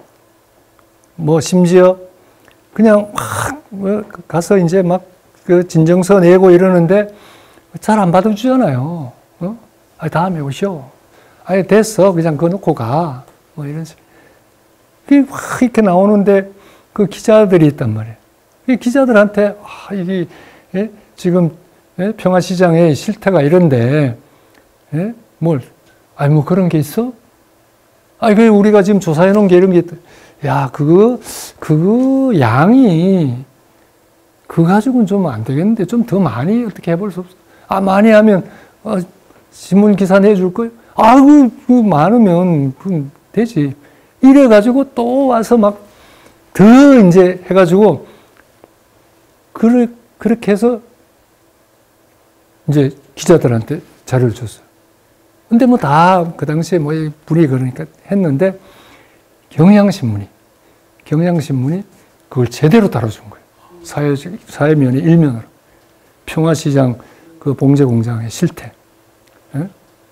뭐 심지어 그냥 막 가서 이제 막 그 진정서 내고 이러는데 잘 안 받아주잖아요. 어? 아, 다음에 오시오. 아예 됐어. 그냥 그거 놓고 가. 뭐 이런 식으로. 그게 막 이렇게 나오는데 그 기자들이 있단 말이에요. 그 기자들한테, 아, 이게, 예? 지금 예? 평화시장의 실태가 이런데, 예? 뭘, 아니, 뭐 그런 게 있어? 아니, 그 우리가 지금 조사해 놓은 게 이런 게, 야, 그거, 그거 양이, 그거 가지고는 좀 안 되겠는데, 좀 더 많이 어떻게 해볼 수 없어? 아, 많이 하면, 어, 신문 기사 내줄 거예요? 아, 그, 그 많으면, 그 되지. 이래가지고 또 와서 막, 더 이제 해가지고, 그래, 그렇게 해서, 이제 기자들한테 자료를 줬어요. 근데 뭐 다 그 당시에 뭐 분위기 그러니까 했는데 경향신문이 경향신문이 그걸 제대로 다뤄준 거예요. 사회 사회면의 일면으로 평화시장 그 봉제 공장의 실태. 예?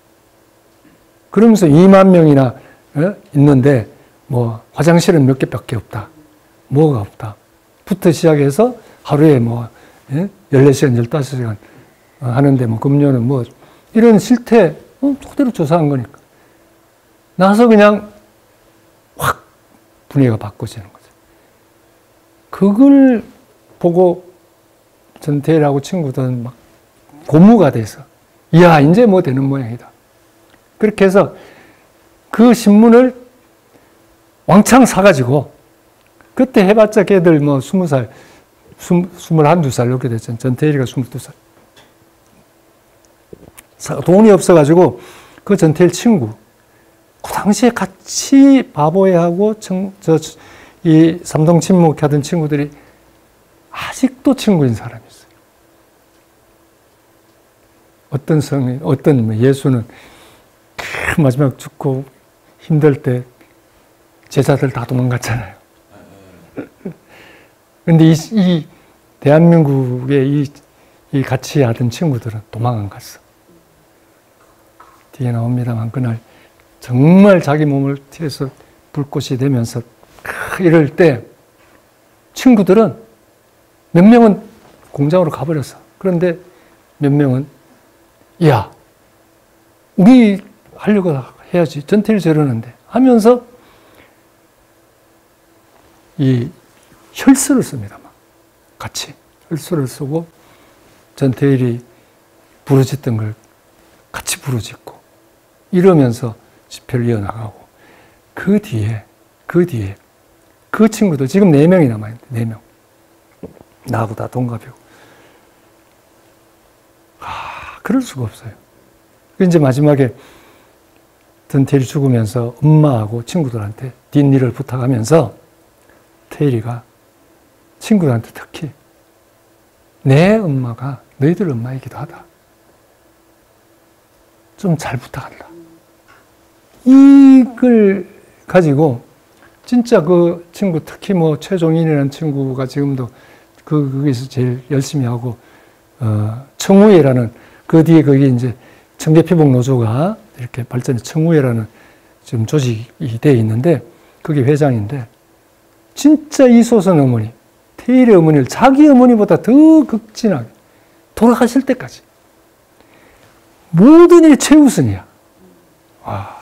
그러면서 이만 명이나 예? 있는데 뭐 화장실은 몇 개밖에 없다. 뭐가 없다. 부터 시작해서 하루에 뭐 예? 열네 시간, 열다섯 시간 하는데 뭐 금요는 뭐 이런 실태 어, 그대로 조사한 거니까. 나서 그냥 확 분위기가 바꿔지는 거죠. 그걸 보고 전태일하고 친구들은 막 고무가 돼서, 이야, 이제 뭐 되는 모양이다. 그렇게 해서 그 신문을 왕창 사가지고, 그때 해봤자 걔들 뭐 스무 살, 스물한두 살 이렇게 됐잖아요. 전태일이가 스물두 살. 돈이 없어가지고 그 전태일 친구, 그 당시에 같이 바보회하고 저 이 삼동 친목하던 친구들이 아직도 친구인 사람이 있어요. 어떤 성인, 어떤 예수는 마지막 죽고 힘들 때 제자들 다 도망갔잖아요. 근데 이, 이 대한민국의 이, 이 같이 하던 친구들은 도망 안 갔어. 뒤에 나옵니다만 그날 정말 자기 몸을 튀어서 불꽃이 되면서 이럴 때 친구들은 몇 명은 공장으로 가버렸어. 그런데 몇 명은 야, 우리 하려고 해야지. 전태일 저러는데 하면서 이 혈서를 씁니다. 막 같이 혈서를 쓰고 전태일이 부르짖던 걸 같이 부르짖고 이러면서 집회를 이어나가고, 그 뒤에, 그 뒤에, 그 친구들, 지금 네 명이 남아있는데, 네 명. 나하고 다 동갑이고. 아, 그럴 수가 없어요. 이제 마지막에 전태일이 죽으면서 엄마하고 친구들한테 뒷일을 부탁하면서 태일이가 친구들한테 특히 내 엄마가 너희들 엄마이기도 하다. 좀 잘 부탁한다. 이걸 가지고 진짜 그 친구, 특히 뭐 최종인이라는 친구가 지금도 그, 거기서 제일 열심히 하고, 어, 청우회라는, 그 뒤에 거기 이제 청계피복 노조가 이렇게 발전해 청우회라는 지금 조직이 되어 있는데, 그게 회장인데, 진짜 이소선 어머니, 태일의 어머니를 자기 어머니보다 더 극진하게 돌아가실 때까지 모든 일이 최우선이야. 와.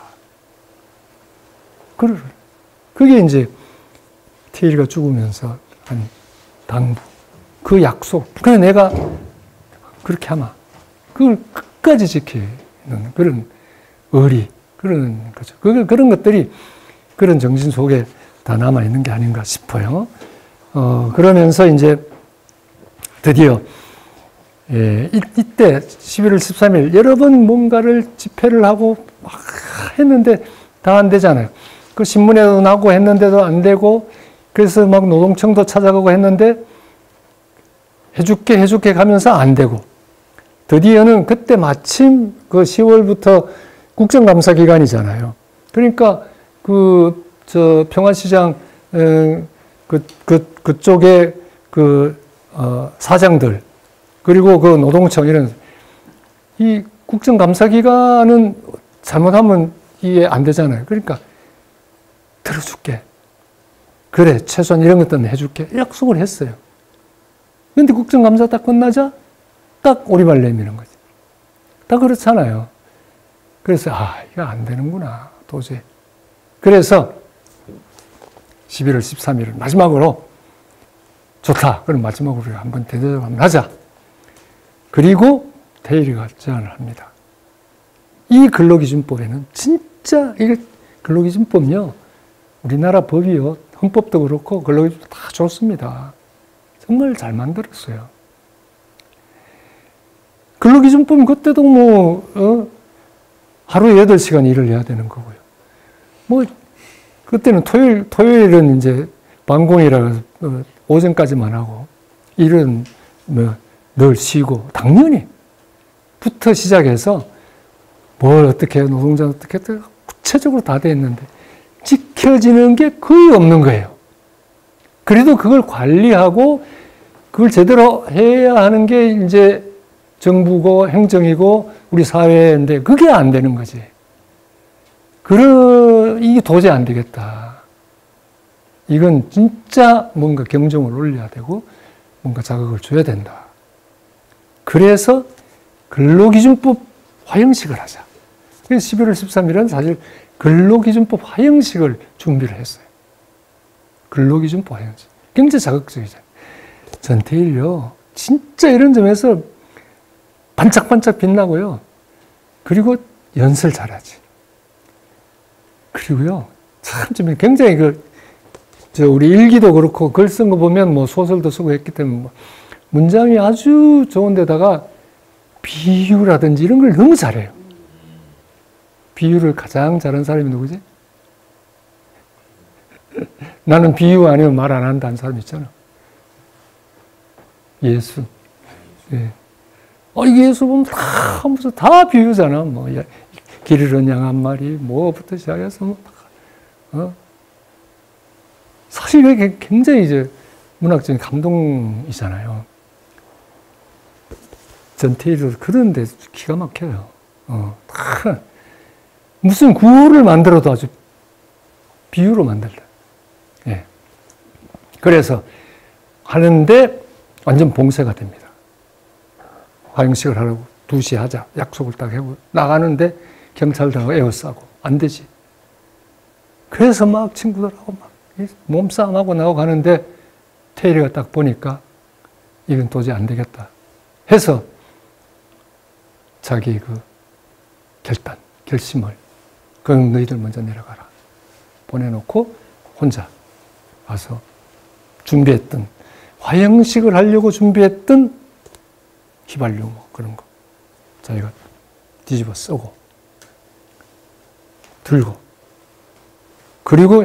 그래. 그게 이제 태일이가 죽으면서 한 당부, 그 약속. 그래, 내가 그렇게 하마. 그걸 끝까지 지키는 그런 의리, 그런 거죠. 그, 그런 것들이 그런 정신 속에 다 남아있는 게 아닌가 싶어요. 어, 그러면서 이제 드디어, 예, 이, 이때 십일월 십삼일 여러 번 뭔가를 집회를 하고 막 했는데 다 안 되잖아요. 그 신문에도 나고 했는데도 안 되고, 그래서 막 노동청도 찾아가고 했는데 해줄게 해줄게 가면서 안 되고, 드디어는 그때 마침 그 시월부터 국정감사 기간이잖아요. 그러니까 그 저 평화시장 어, 그, 그 그쪽에 그 어, 사장들, 그리고 그 노동청, 이런 이 국정감사 기간은 잘못하면 이게 안 되잖아요. 그러니까 들어줄게. 그래, 최소한 이런 것들은 해줄게. 약속을 했어요. 근데 국정감사 딱 끝나자 딱 오리발 내미는 거지. 다 그렇잖아요. 그래서 아, 이거 안 되는구나, 도저히. 그래서 십일월 십삼일을 마지막으로 좋다. 그럼 마지막으로 한번 대대적 한번 하자. 그리고 테일리가 제안을 합니다. 이 근로기준법에는 진짜 이게 근로기준법요, 우리나라 법이요, 헌법도 그렇고 근로기준법 다 좋습니다. 정말 잘 만들었어요. 근로기준법 그때도 뭐 어, 하루에 여덟 시간 일을 해야 되는 거고요. 뭐 그때는 토요일 토요일은 이제 반공이라 어, 오전까지만 하고 일은 뭐 늘 쉬고 당연히 부터 시작해서 뭘 어떻게 해, 노동자 어떻게 해, 구체적으로 다 돼 있는데 지켜지는 게 거의 없는 거예요. 그래도 그걸 관리하고 그걸 제대로 해야 하는 게 이제 정부고 행정이고 우리 사회인데 그게 안 되는 거지. 그러, 이게 도저히 안 되겠다. 이건 진짜 뭔가 경종을 울려야 되고 뭔가 자극을 줘야 된다. 그래서 근로기준법 화형식을 하자. 그래서 십일월 십삼일은 사실 근로기준법 화형식을 준비를 했어요. 근로기준법 화형식. 굉장히 자극적이잖아요. 전태일요, 진짜 이런 점에서 반짝반짝 빛나고요. 그리고 연설 잘하지. 그리고요, 참 좀 굉장히 그, 저 우리 일기도 그렇고 글 쓴 거 보면 뭐 소설도 쓰고 했기 때문에 뭐 문장이 아주 좋은데다가 비유라든지 이런 걸 너무 잘해요. 비유를 가장 잘하는 사람이 누구지? 나는 비유 아니면 말 안 한다는 사람 있잖아. 예수. 예. 어, 이게 예수 보면 다, 무슨 다 비유잖아. 뭐, 길 잃은 양 한 마리, 뭐부터 시작해서, 뭐, 어? 사실 이게 굉장히 이제 문학적인 감동이잖아요. 전태일도 그런데 기가 막혀요. 어, 다 무슨 구호를 만들어도 아주 비유로 만들다. 예. 그래서 하는데 완전 봉쇄가 됩니다. 화형식을 하라고 두 시 하자 약속을 딱 하고 나가는데 경찰들하고 에워싸고 안 되지. 그래서 막 친구들하고 막 몸싸움하고 나오고 가는데 테일리가 딱 보니까 이건 도저히 안 되겠다 해서 자기 그 결단, 결심을 그럼 너희들 먼저 내려가라 보내놓고 혼자 와서 준비했던 화형식을 하려고 준비했던 휘발유 뭐 그런 거 자기가 뒤집어 쓰고 들고 그리고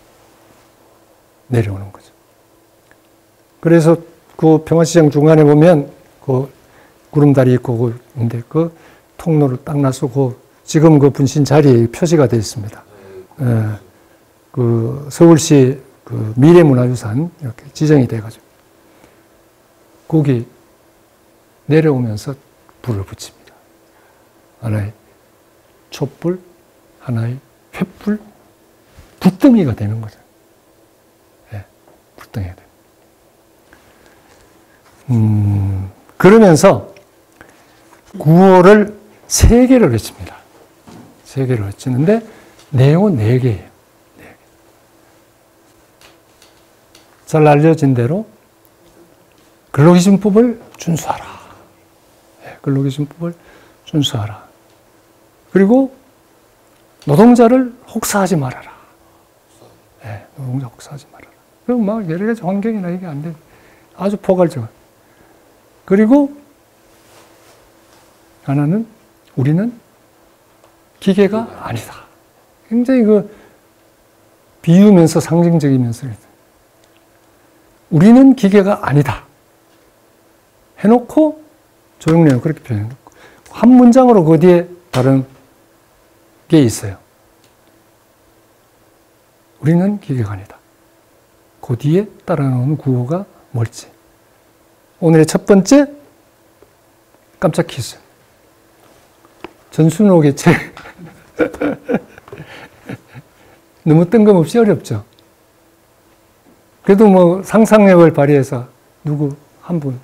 내려오는 거죠. 그래서 그 평화시장 중간에 보면 그 구름다리 있고 근데 그 통로를 딱 놔서고 지금 그 분신 자리에 표시가 되어 있습니다. 예, 그 서울시 그 미래문화유산 이렇게 지정이 돼가지고 거기 내려오면서 불을 붙입니다. 하나의 촛불, 하나의 횃불, 불덩이가 되는 거죠. 예, 불덩이가 됩니다. 음, 그러면서 구호를 세 개를 외칩니다. 세 개를 외치는데 내용은 네 개예요. 네 개. 잘 알려진 대로 근로기준법을 준수하라. 네, 근로기준법을 준수하라. 그리고 노동자를 혹사하지 말아라. 네, 노동자 혹사하지 말아라. 그럼 막 여러 가지 환경이나 이게 안 돼. 아주 포괄적. 그리고 하나는 우리는 기계가 아니다. 굉장히 그 비유면서 상징적이면서 우리는 기계가 아니다. 해놓고 조용래는 그렇게 표현해놓고 한 문장으로 그 뒤에 다른 게 있어요. 우리는 기계가 아니다. 그 뒤에 따라나오는 구호가 뭘지. 오늘의 첫 번째 깜짝 퀴즈. 전순옥의 책. 너무 뜬금없이 어렵죠. 그래도 뭐 상상력을 발휘해서 누구 한 분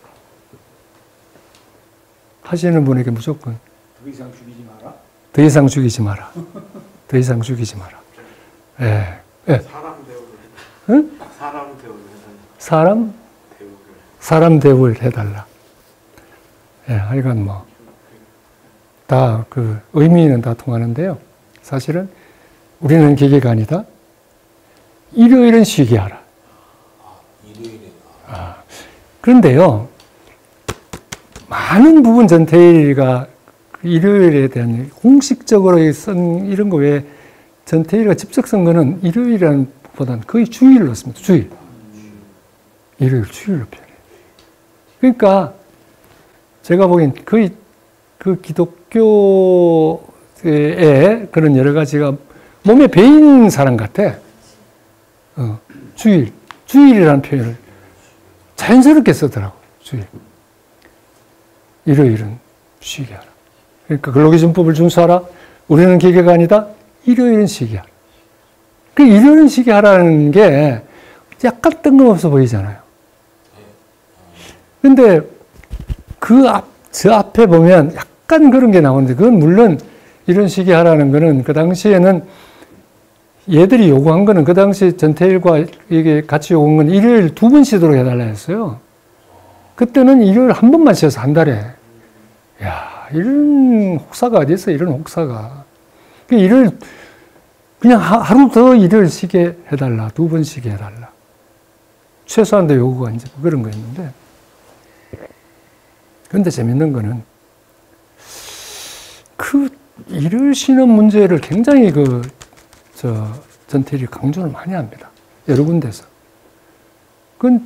하시는 분에게 무조건 더 이상 죽이지 마라. 더 이상 죽이지 마라. 더 이상 죽이지 마라. 예. 예. 사람 대우를. 응? 사람 대우를 해달라. 사람 대우를. 사람 대우를 해달라. 예, 하여간 뭐, 다 그 의미는 다 통하는데요. 사실은 우리는 기계가 아니다. 일요일은 쉬게 하라. 아, 그런데요, 많은 부분 전태일이가 일요일에 대한 공식적으로 쓴 이런 거 외에 전태일이가 직접 쓴 거는 일요일이라는 보다는 거의 주일을 넣습니다. 주일. 일요일 주일로 표현해요. 그러니까 제가 보기엔 거의 그 기독교의 그런 여러 가지가 몸에 배인 사람 같아. 어, 주일. 주일이라는 표현을 자연스럽게 쓰더라고. 주일. 일요일은 쉬게 하라. 그러니까 근로기준법을 준수하라. 우리는 기계가 아니다. 일요일은 쉬게 하라. 그 일요일은 쉬게 하라는 게 약간 뜬금없어 보이잖아요. 근데 그 앞, 저 앞에 보면 약간 그런 게 나오는데 그건 물론 이런 식의 하라는 거는 그 당시에는 얘들이 요구한 거는 그 당시 전태일과 이게 같이 요구한 건 일요일 두 번 쉬도록 해달라 했어요. 그때는 일요일 한 번만 쉬어서 한 달에. 야, 이런 혹사가 어디 있어, 이런 혹사가. 그 일요일, 그냥 하루 더 일요일 쉬게 해달라. 두 번 쉬게 해달라. 최소한도 요구가 이제 그런 거였는데. 근데 재밌는 거는 그 일을 쉬는 문제를 굉장히 그, 저, 전태일이 강조를 많이 합니다. 여러 군데서. 그건,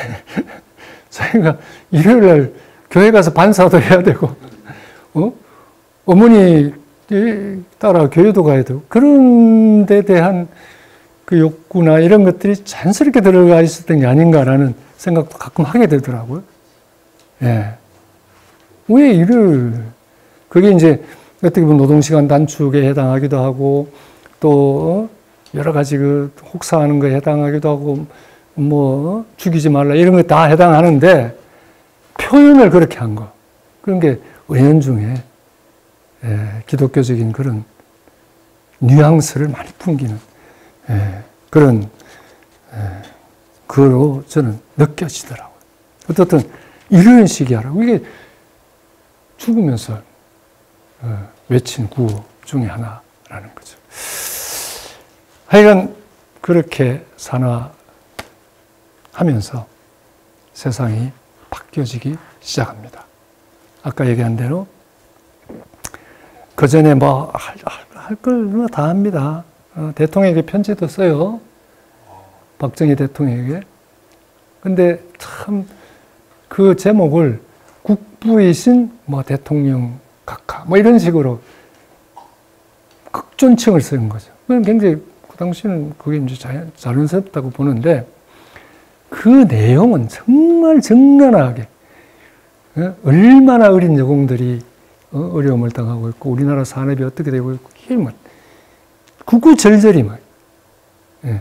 저희가 일요일 날 교회 가서 반사도 해야 되고, 어? 어머니 따라 교회도 가야 되고, 그런 데 대한 그 욕구나 이런 것들이 자연스럽게 들어가 있었던 게 아닌가라는 생각도 가끔 하게 되더라고요. 예. 왜 일을, 그게 이제 어떻게 보면 노동시간 단축에 해당하기도 하고, 또 여러 가지 그 혹사하는 거에 해당하기도 하고, 뭐 죽이지 말라 이런 거 다 해당하는데 표현을 그렇게 한 거. 그런 게 은연중에 예, 기독교적인 그런 뉘앙스를 많이 풍기는 예, 그런 예, 그로 저는 느껴지더라고요. 어떻든 이런 식이야라고. 이게 죽으면서 어, 외친 구호 중에 하나라는 거죠. 하여간 그렇게 산화하면서 세상이 바뀌어지기 시작합니다. 아까 얘기한 대로 그 전에 뭐 할 걸 다 합니다. 어, 대통령에게 편지도 써요. 박정희 대통령에게. 근데 참 그 제목을 국부이신 뭐 대통령 각하 뭐 이런 식으로 극존칭을 쓰는 거죠. 그건 굉장히 그 당시는 그게 이제 자연, 자연스럽다고 보는데 그 내용은 정말 적나라하게 어? 얼마나 어린 여공들이 어? 어려움을 당하고 있고 우리나라 산업이 어떻게 되고 있고 이게 뭐 구구절절히 막. 예.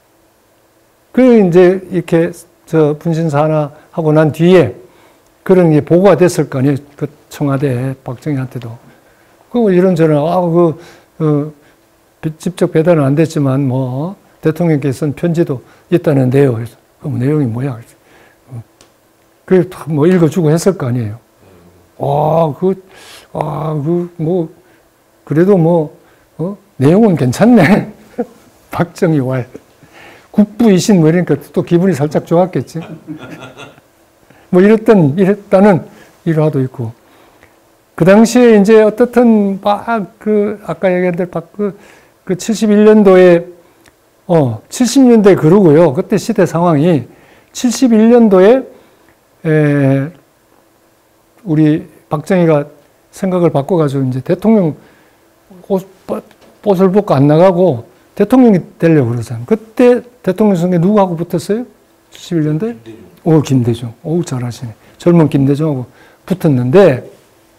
그 이제 이렇게 저 분신산화하고 난 뒤에 그런 게 보고가 됐을 거 아니에요. 그 청와대 박정희한테도. 그 이런저런 아 그 어, 직접 배달은 안 됐지만 뭐 대통령께서 쓴 편지도 있다는데요. 그래서 그 내용이 뭐야? 그래 뭐 읽어주고 했을 거 아니에요. 아, 그, 아, 그, 뭐, 그래도 뭐, 어? 내용은 괜찮네. 박정희 왈. 국부이신 뭐 이러니까 또 기분이 살짝 좋았겠지. 뭐 이랬던, 이랬다는 일화도 있고. 그 당시에 이제 어떻든 막 그, 아까 얘기한 대로 그, 그 칠십일 년도에, 어, 칠십 년대 그러고요. 그때 시대 상황이 칠십일 년도에, 에, 우리 박정희가 생각을 바꿔가지고 이제 대통령 옷, 옷을 벗고 안 나가고 대통령이 되려고 그러잖아요. 그때 대통령 선거에 누구하고 붙었어요? 칠십일 년도에? 오, 김대중. 오, 잘하시네. 젊은 김대중하고 붙었는데,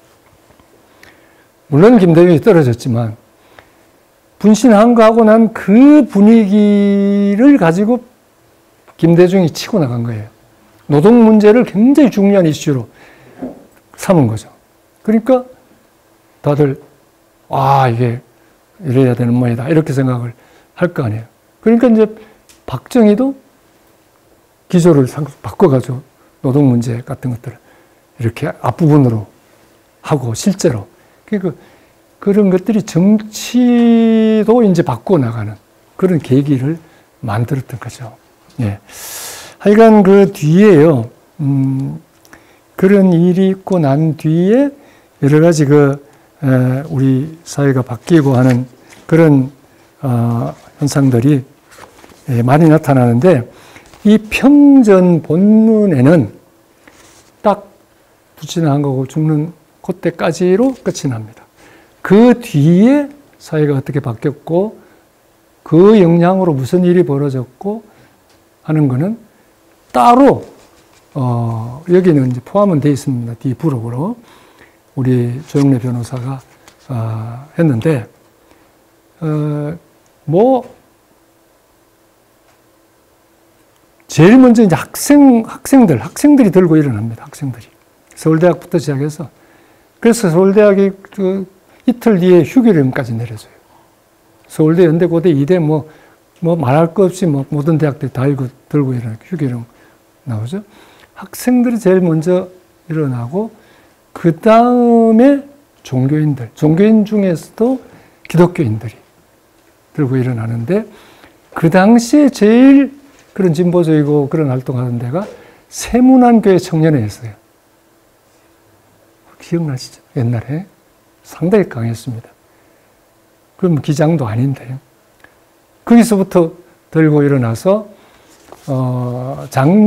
물론 김대중이 떨어졌지만, 분신한 거 하고 난 그 분위기를 가지고 김대중이 치고 나간 거예요. 노동 문제를 굉장히 중요한 이슈로 삼은 거죠. 그러니까 다들 아 이게 이래야 되는 모양이다 이렇게 생각을 할 거 아니에요. 그러니까 이제 박정희도 기조를 바꿔가지고 노동 문제 같은 것들을 이렇게 앞부분으로 하고 실제로 그 그런 것들이 정치도 이제 바꾸어 나가는 그런 계기를 만들었던 거죠. 예. 하여간 그 뒤에요, 음, 그런 일이 있고 난 뒤에 여러 가지 그, 에, 우리 사회가 바뀌고 하는 그런, 어, 현상들이 예, 많이 나타나는데, 이 평전 본문에는 딱 부친한 거고 죽는 그때까지로 끝이 납니다. 그 뒤에 사회가 어떻게 바뀌었고, 그 영향으로 무슨 일이 벌어졌고 하는 거는 따로, 어, 여기는 이제 포함은 되어 있습니다. 뒤 부록으로. 우리 조영래 변호사가, 어, 했는데, 어, 뭐, 제일 먼저 이제 학생, 학생들, 학생들이 들고 일어납니다. 학생들이. 서울대학부터 시작해서. 그래서 서울대학이 그 이틀 뒤에 휴교령까지 내려줘요. 서울대, 연대, 고대, 이대 뭐, 뭐 말할 거 없이 뭐 모든 대학들이 다 들고, 들고 일어나고 휴교령 나오죠. 학생들이 제일 먼저 일어나고, 그 다음에 종교인들, 종교인 중에서도 기독교인들이 들고 일어나는데, 그 당시에 제일 그런 진보적이고 그런 활동하는 데가 세문안교회 청년회였어요. 기억나시죠? 옛날에 상당히 강했습니다. 그럼 기장도 아닌데 거기서부터 들고 일어나서 어,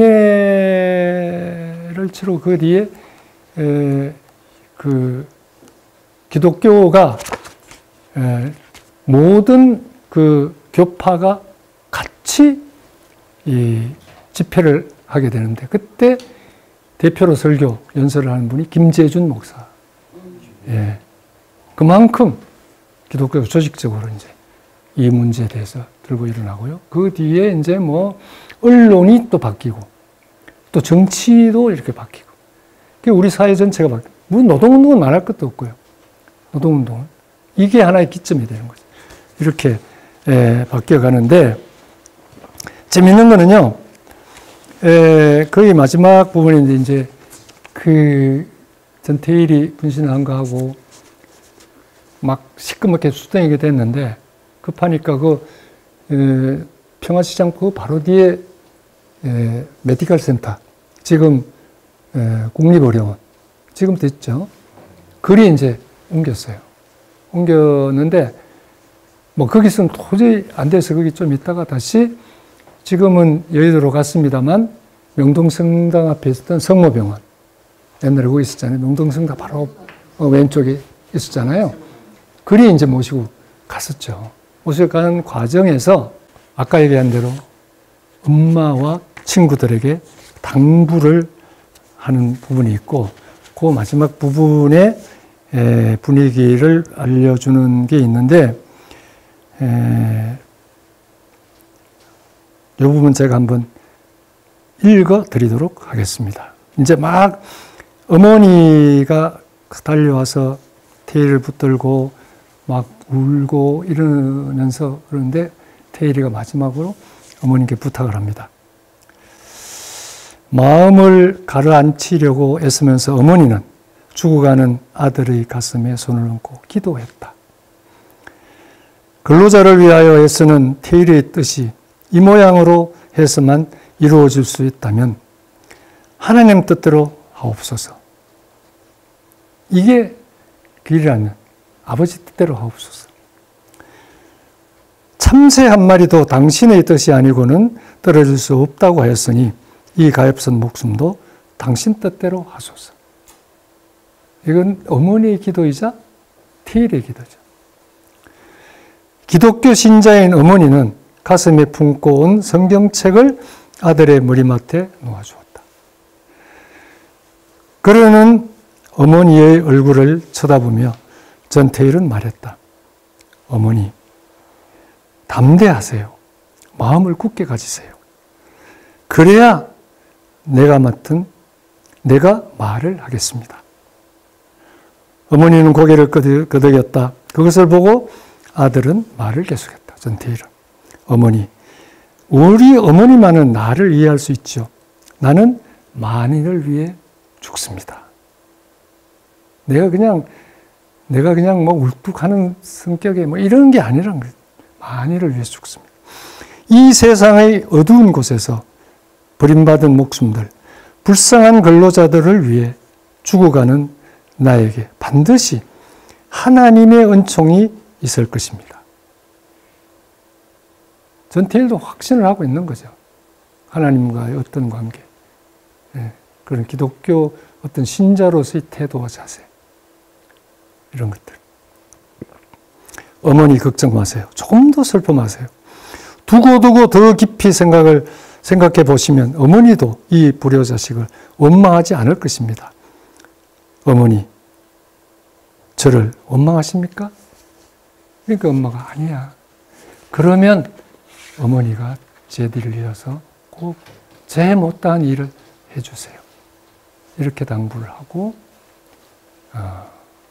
장례를 치르고 그 뒤에 에, 그 기독교가 에, 모든 그 교파가 같이 이 집회를 하게 되는데 그때 대표로 설교 연설을 하는 분이 김재준 목사. 예. 그만큼 기독교가 조직적으로 이제 이 문제에 대해서 들고 일어나고요. 그 뒤에 이제 뭐 언론이 또 바뀌고 또 정치도 이렇게 바뀌고 우리 사회 전체가 바뀌고 뭐 노동운동은 말할 것도 없고요. 노동운동은 이게 하나의 기점이 되는 거죠. 이렇게 에, 바뀌어가는데 재밌는 거는요. 에, 거의 마지막 부분인데 이제 그 전태일이 분신한 거하고 막 시끄럽게 수동이게 됐는데 급하니까 그 에, 평화시장 그 바로 뒤에 에, 메디컬 센터 지금 에, 국립의료원 지금 됐죠. 그리 이제 옮겼어요. 옮겼는데 뭐 거기서는 도저히 안 돼서 거기 좀 있다가 다시 지금은 여의도로 갔습니다만 명동성당 앞에 있었던 성모병원 옛날에 거기 있었잖아요. 명동성당 바로 왼쪽에 있었잖아요. 그리 이제 모시고 갔었죠. 모시고 가는 과정에서 아까 얘기한 대로 엄마와 친구들에게 당부를 하는 부분이 있고 그 마지막 부분에 분위기를 알려주는 게 있는데 에, 이 부분 제가 한번 읽어 드리도록 하겠습니다. 이제 막 어머니가 달려와서 태일을 붙들고 막 울고 이러면서 그러는데 태일이가 마지막으로 어머니께 부탁을 합니다. 마음을 가라앉히려고 애쓰면서 어머니는 죽어가는 아들의 가슴에 손을 얹고 기도했다. 근로자를 위하여 애쓰는 태일의 뜻이 이 모양으로 해서만 이루어질 수 있다면 하나님 뜻대로 하옵소서. 이게 길이라면 아버지 뜻대로 하옵소서. 참새 한 마리도 당신의 뜻이 아니고는 떨어질 수 없다고 하였으니 이 가엾은 목숨도 당신 뜻대로 하소서. 이건 어머니의 기도이자 태일의 기도죠. 기독교 신자인 어머니는 가슴에 품고 온 성경책을 아들의 머리맡에 놓아주었다. 그러는 어머니의 얼굴을 쳐다보며 전태일은 말했다. 어머니, 담대하세요. 마음을 굳게 가지세요. 그래야 내가 맡은, 내가 말을 하겠습니다. 어머니는 고개를 끄덕였다. 그것을 보고 아들은 말을 계속했다. 전태일은. 어머니, 우리 어머니만은 나를 이해할 수 있죠. 나는 만인을 위해 죽습니다. 내가 그냥 내가 그냥 뭐 울뚝하는 성격에 뭐 이런 게 아니란 거예요. 만일을 위해서 죽습니다. 이 세상의 어두운 곳에서 버림받은 목숨들, 불쌍한 근로자들을 위해 죽어가는 나에게 반드시 하나님의 은총이 있을 것입니다. 전태일도 확신을 하고 있는 거죠. 하나님과의 어떤 관계, 예, 그런 기독교 어떤 신자로서의 태도와 자세, 이런 것들. 어머니 걱정 마세요. 조금 더 슬퍼 마세요. 두고두고 더 깊이 생각을 생각해 보시면 어머니도 이 불효자식을 원망하지 않을 것입니다. 어머니, 저를 원망하십니까? 그러니까 엄마가 아니야. 그러면 어머니가 제디를 이어서 꼭 제 못다한 일을 해주세요. 이렇게 당부를 하고 어,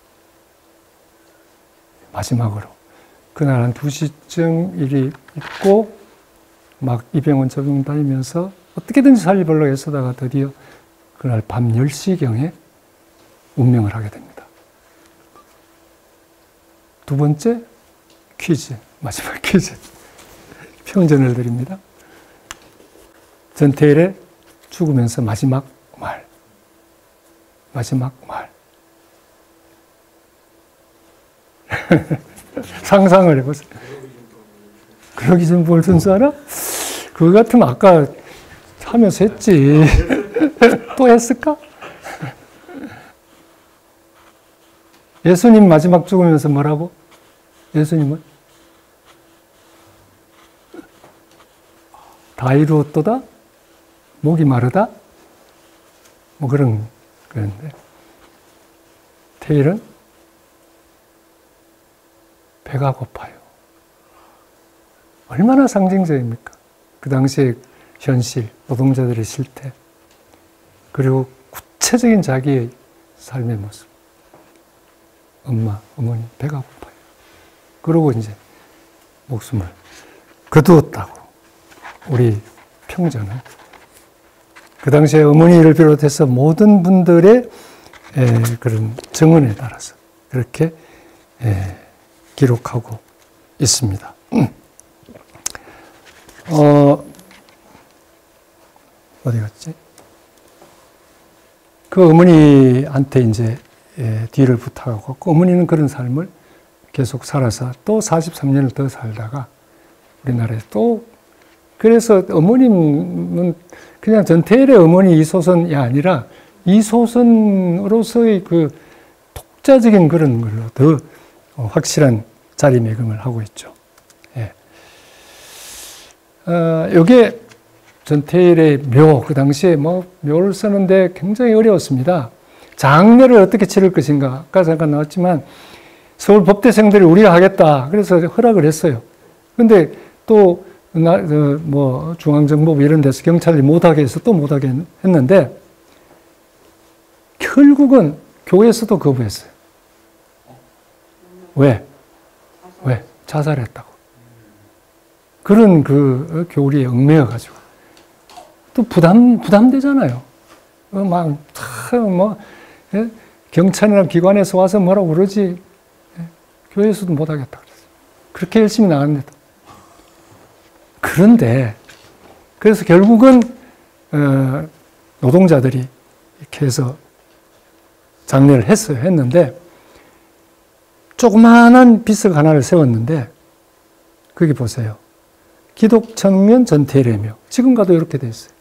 마지막으로 그날 한 두 시쯤 일이 있고 막 이 병원 적응 다니면서 어떻게든지 살리려고 애쓰다가 드디어 그날 밤 열 시경에 운명을 하게 됩니다. 두 번째 퀴즈, 마지막 퀴즈. 평전을 드립니다. 전태일의 죽으면서 마지막 말. 마지막 말. 상상을 해보세요. 그러기 전 뭘 쓴 줄 알아? 그거 같으면 아까 하면서 했지. 또 했을까? 예수님 마지막 죽으면서 뭐라고? 예수님은? 다 이루었도다? 목이 마르다? 뭐 그런, 그런데. 태일은 배가 고파요. 얼마나 상징적입니까? 그 당시의 현실, 노동자들의 실태, 그리고 구체적인 자기의 삶의 모습. 엄마, 어머니, 배가 고파요. 그러고 이제 목숨을 거두었다고. 우리 평전은 그 당시에 어머니를 비롯해서 모든 분들의 에, 그런 증언에 따라서 그렇게 에, 기록하고 있습니다. 어, 어디 갔지? 그 어머니한테 이제 에, 뒤를 부탁하고 그 어머니는 그런 삶을 계속 살아서 또 사십삼 년을 더 살다가 우리나라에 또 그래서 어머님은 그냥 전태일의 어머니 이소선이 아니라 이소선으로서의 그 독자적인 그런 걸로 더 확실한 자리매김을 하고 있죠. 예. 어, 요게 전태일의 묘, 그 당시에 뭐 묘를 쓰는데 굉장히 어려웠습니다. 장례를 어떻게 치를 것인가, 아까 잠깐 나왔지만 서울 법대생들이 우리가 하겠다. 그래서 허락을 했어요. 근데 또 나, 뭐, 중앙정보부 이런 데서 경찰이 못하게 해서 또 못하게 했는데, 결국은 교회에서도 거부했어요. 왜? 왜? 자살했다고. 그런 그 교리에 얽매여가지고. 또 부담, 부담되잖아요. 막, 뭐, 예? 경찰이나 기관에서 와서 뭐라고 그러지, 예? 교회에서도 못하겠다 그랬어요. 그렇게 열심히 나갔는데. 그런데, 그래서 결국은, 어, 노동자들이 이렇게 해서 장례를 했어요. 했는데, 조그마한 비석 하나를 세웠는데, 거기 보세요. 기독청년 전태일의 묘. 지금 가도 이렇게 돼 있어요.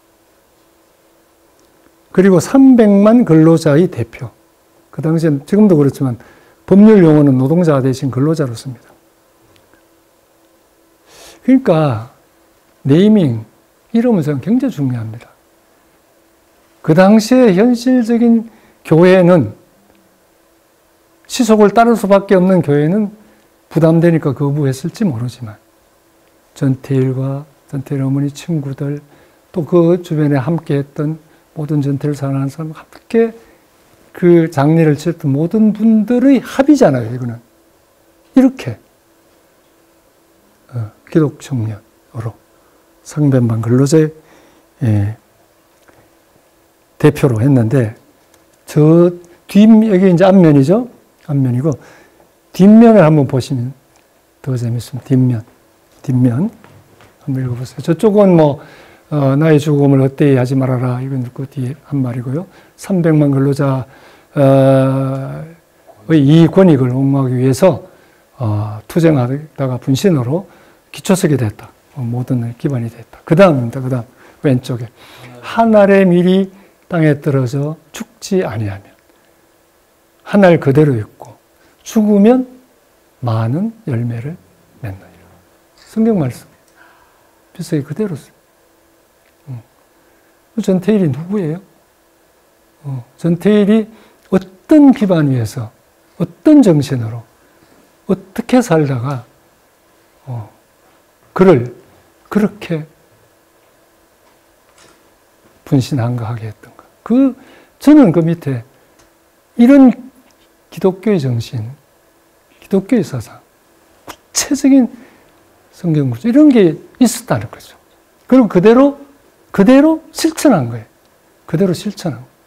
그리고 삼백만 근로자의 대표. 그 당시엔 지금도 그렇지만 법률 용어는 노동자 대신 근로자로 씁니다. 그러니까 네이밍, 이름은 저는 굉장히 중요합니다. 그 당시에 현실적인 교회는 시속을 따를 수밖에 없는 교회는 부담되니까 거부했을지 모르지만 전태일과 전태일 어머니 친구들 또 그 주변에 함께했던 모든 전태일 사랑하는 사람 함께 그 장례를 치렀던 모든 분들의 합의잖아요. 이거는 이렇게 어, 기독 청년으로 삼백만 근로자의 예, 대표로 했는데 저 뒷, 여기 이제 앞면이죠. 앞면이고, 뒷면을 한번 보시면 더 재밌습니다. 뒷면. 뒷면. 한번 읽어보세요. 저쪽은 뭐, 어, 나의 죽음을 헛되이 하지 말아라. 이건 그 뒤에 한 말이고요. 삼백만 근로자의 이 권익을 옹호하기 위해서 어, 투쟁하다가 분신으로 기초석이 됐다. 어, 모든 기반이 됐다. 그 다음입니다. 그 다음 왼쪽에 한 알의 밀이 땅에 떨어져 죽지 아니하면 한 알 그대로 있고 죽으면 많은 열매를 맺느니라. 성경 말씀. 비석이 그대로 써요. 음. 전태일이 누구예요? 어, 전태일이 어떤 기반 위에서 어떤 정신으로 어떻게 살다가 어, 그를 그렇게 분신한가하게 했던가. 그 저는 그 밑에 이런 기독교의 정신, 기독교의 사상, 구체적인 성경 구조 이런 게 있었다는 거죠. 그리고 그대로 그대로 실천한 거예요. 그대로 실천한 거예요.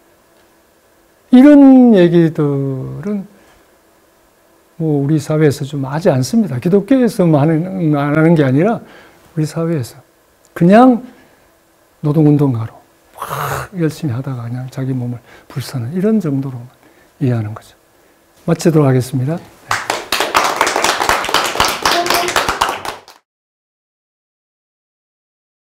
이런 얘기들은 뭐 우리 사회에서 좀 하지 않습니다. 기독교에서만 하는, 안 하는 게 아니라 우리 사회에서 그냥 노동운동가로 막 열심히 하다가 그냥 자기 몸을 불사는 이런 정도로만 이해하는 거죠. 마치도록 하겠습니다.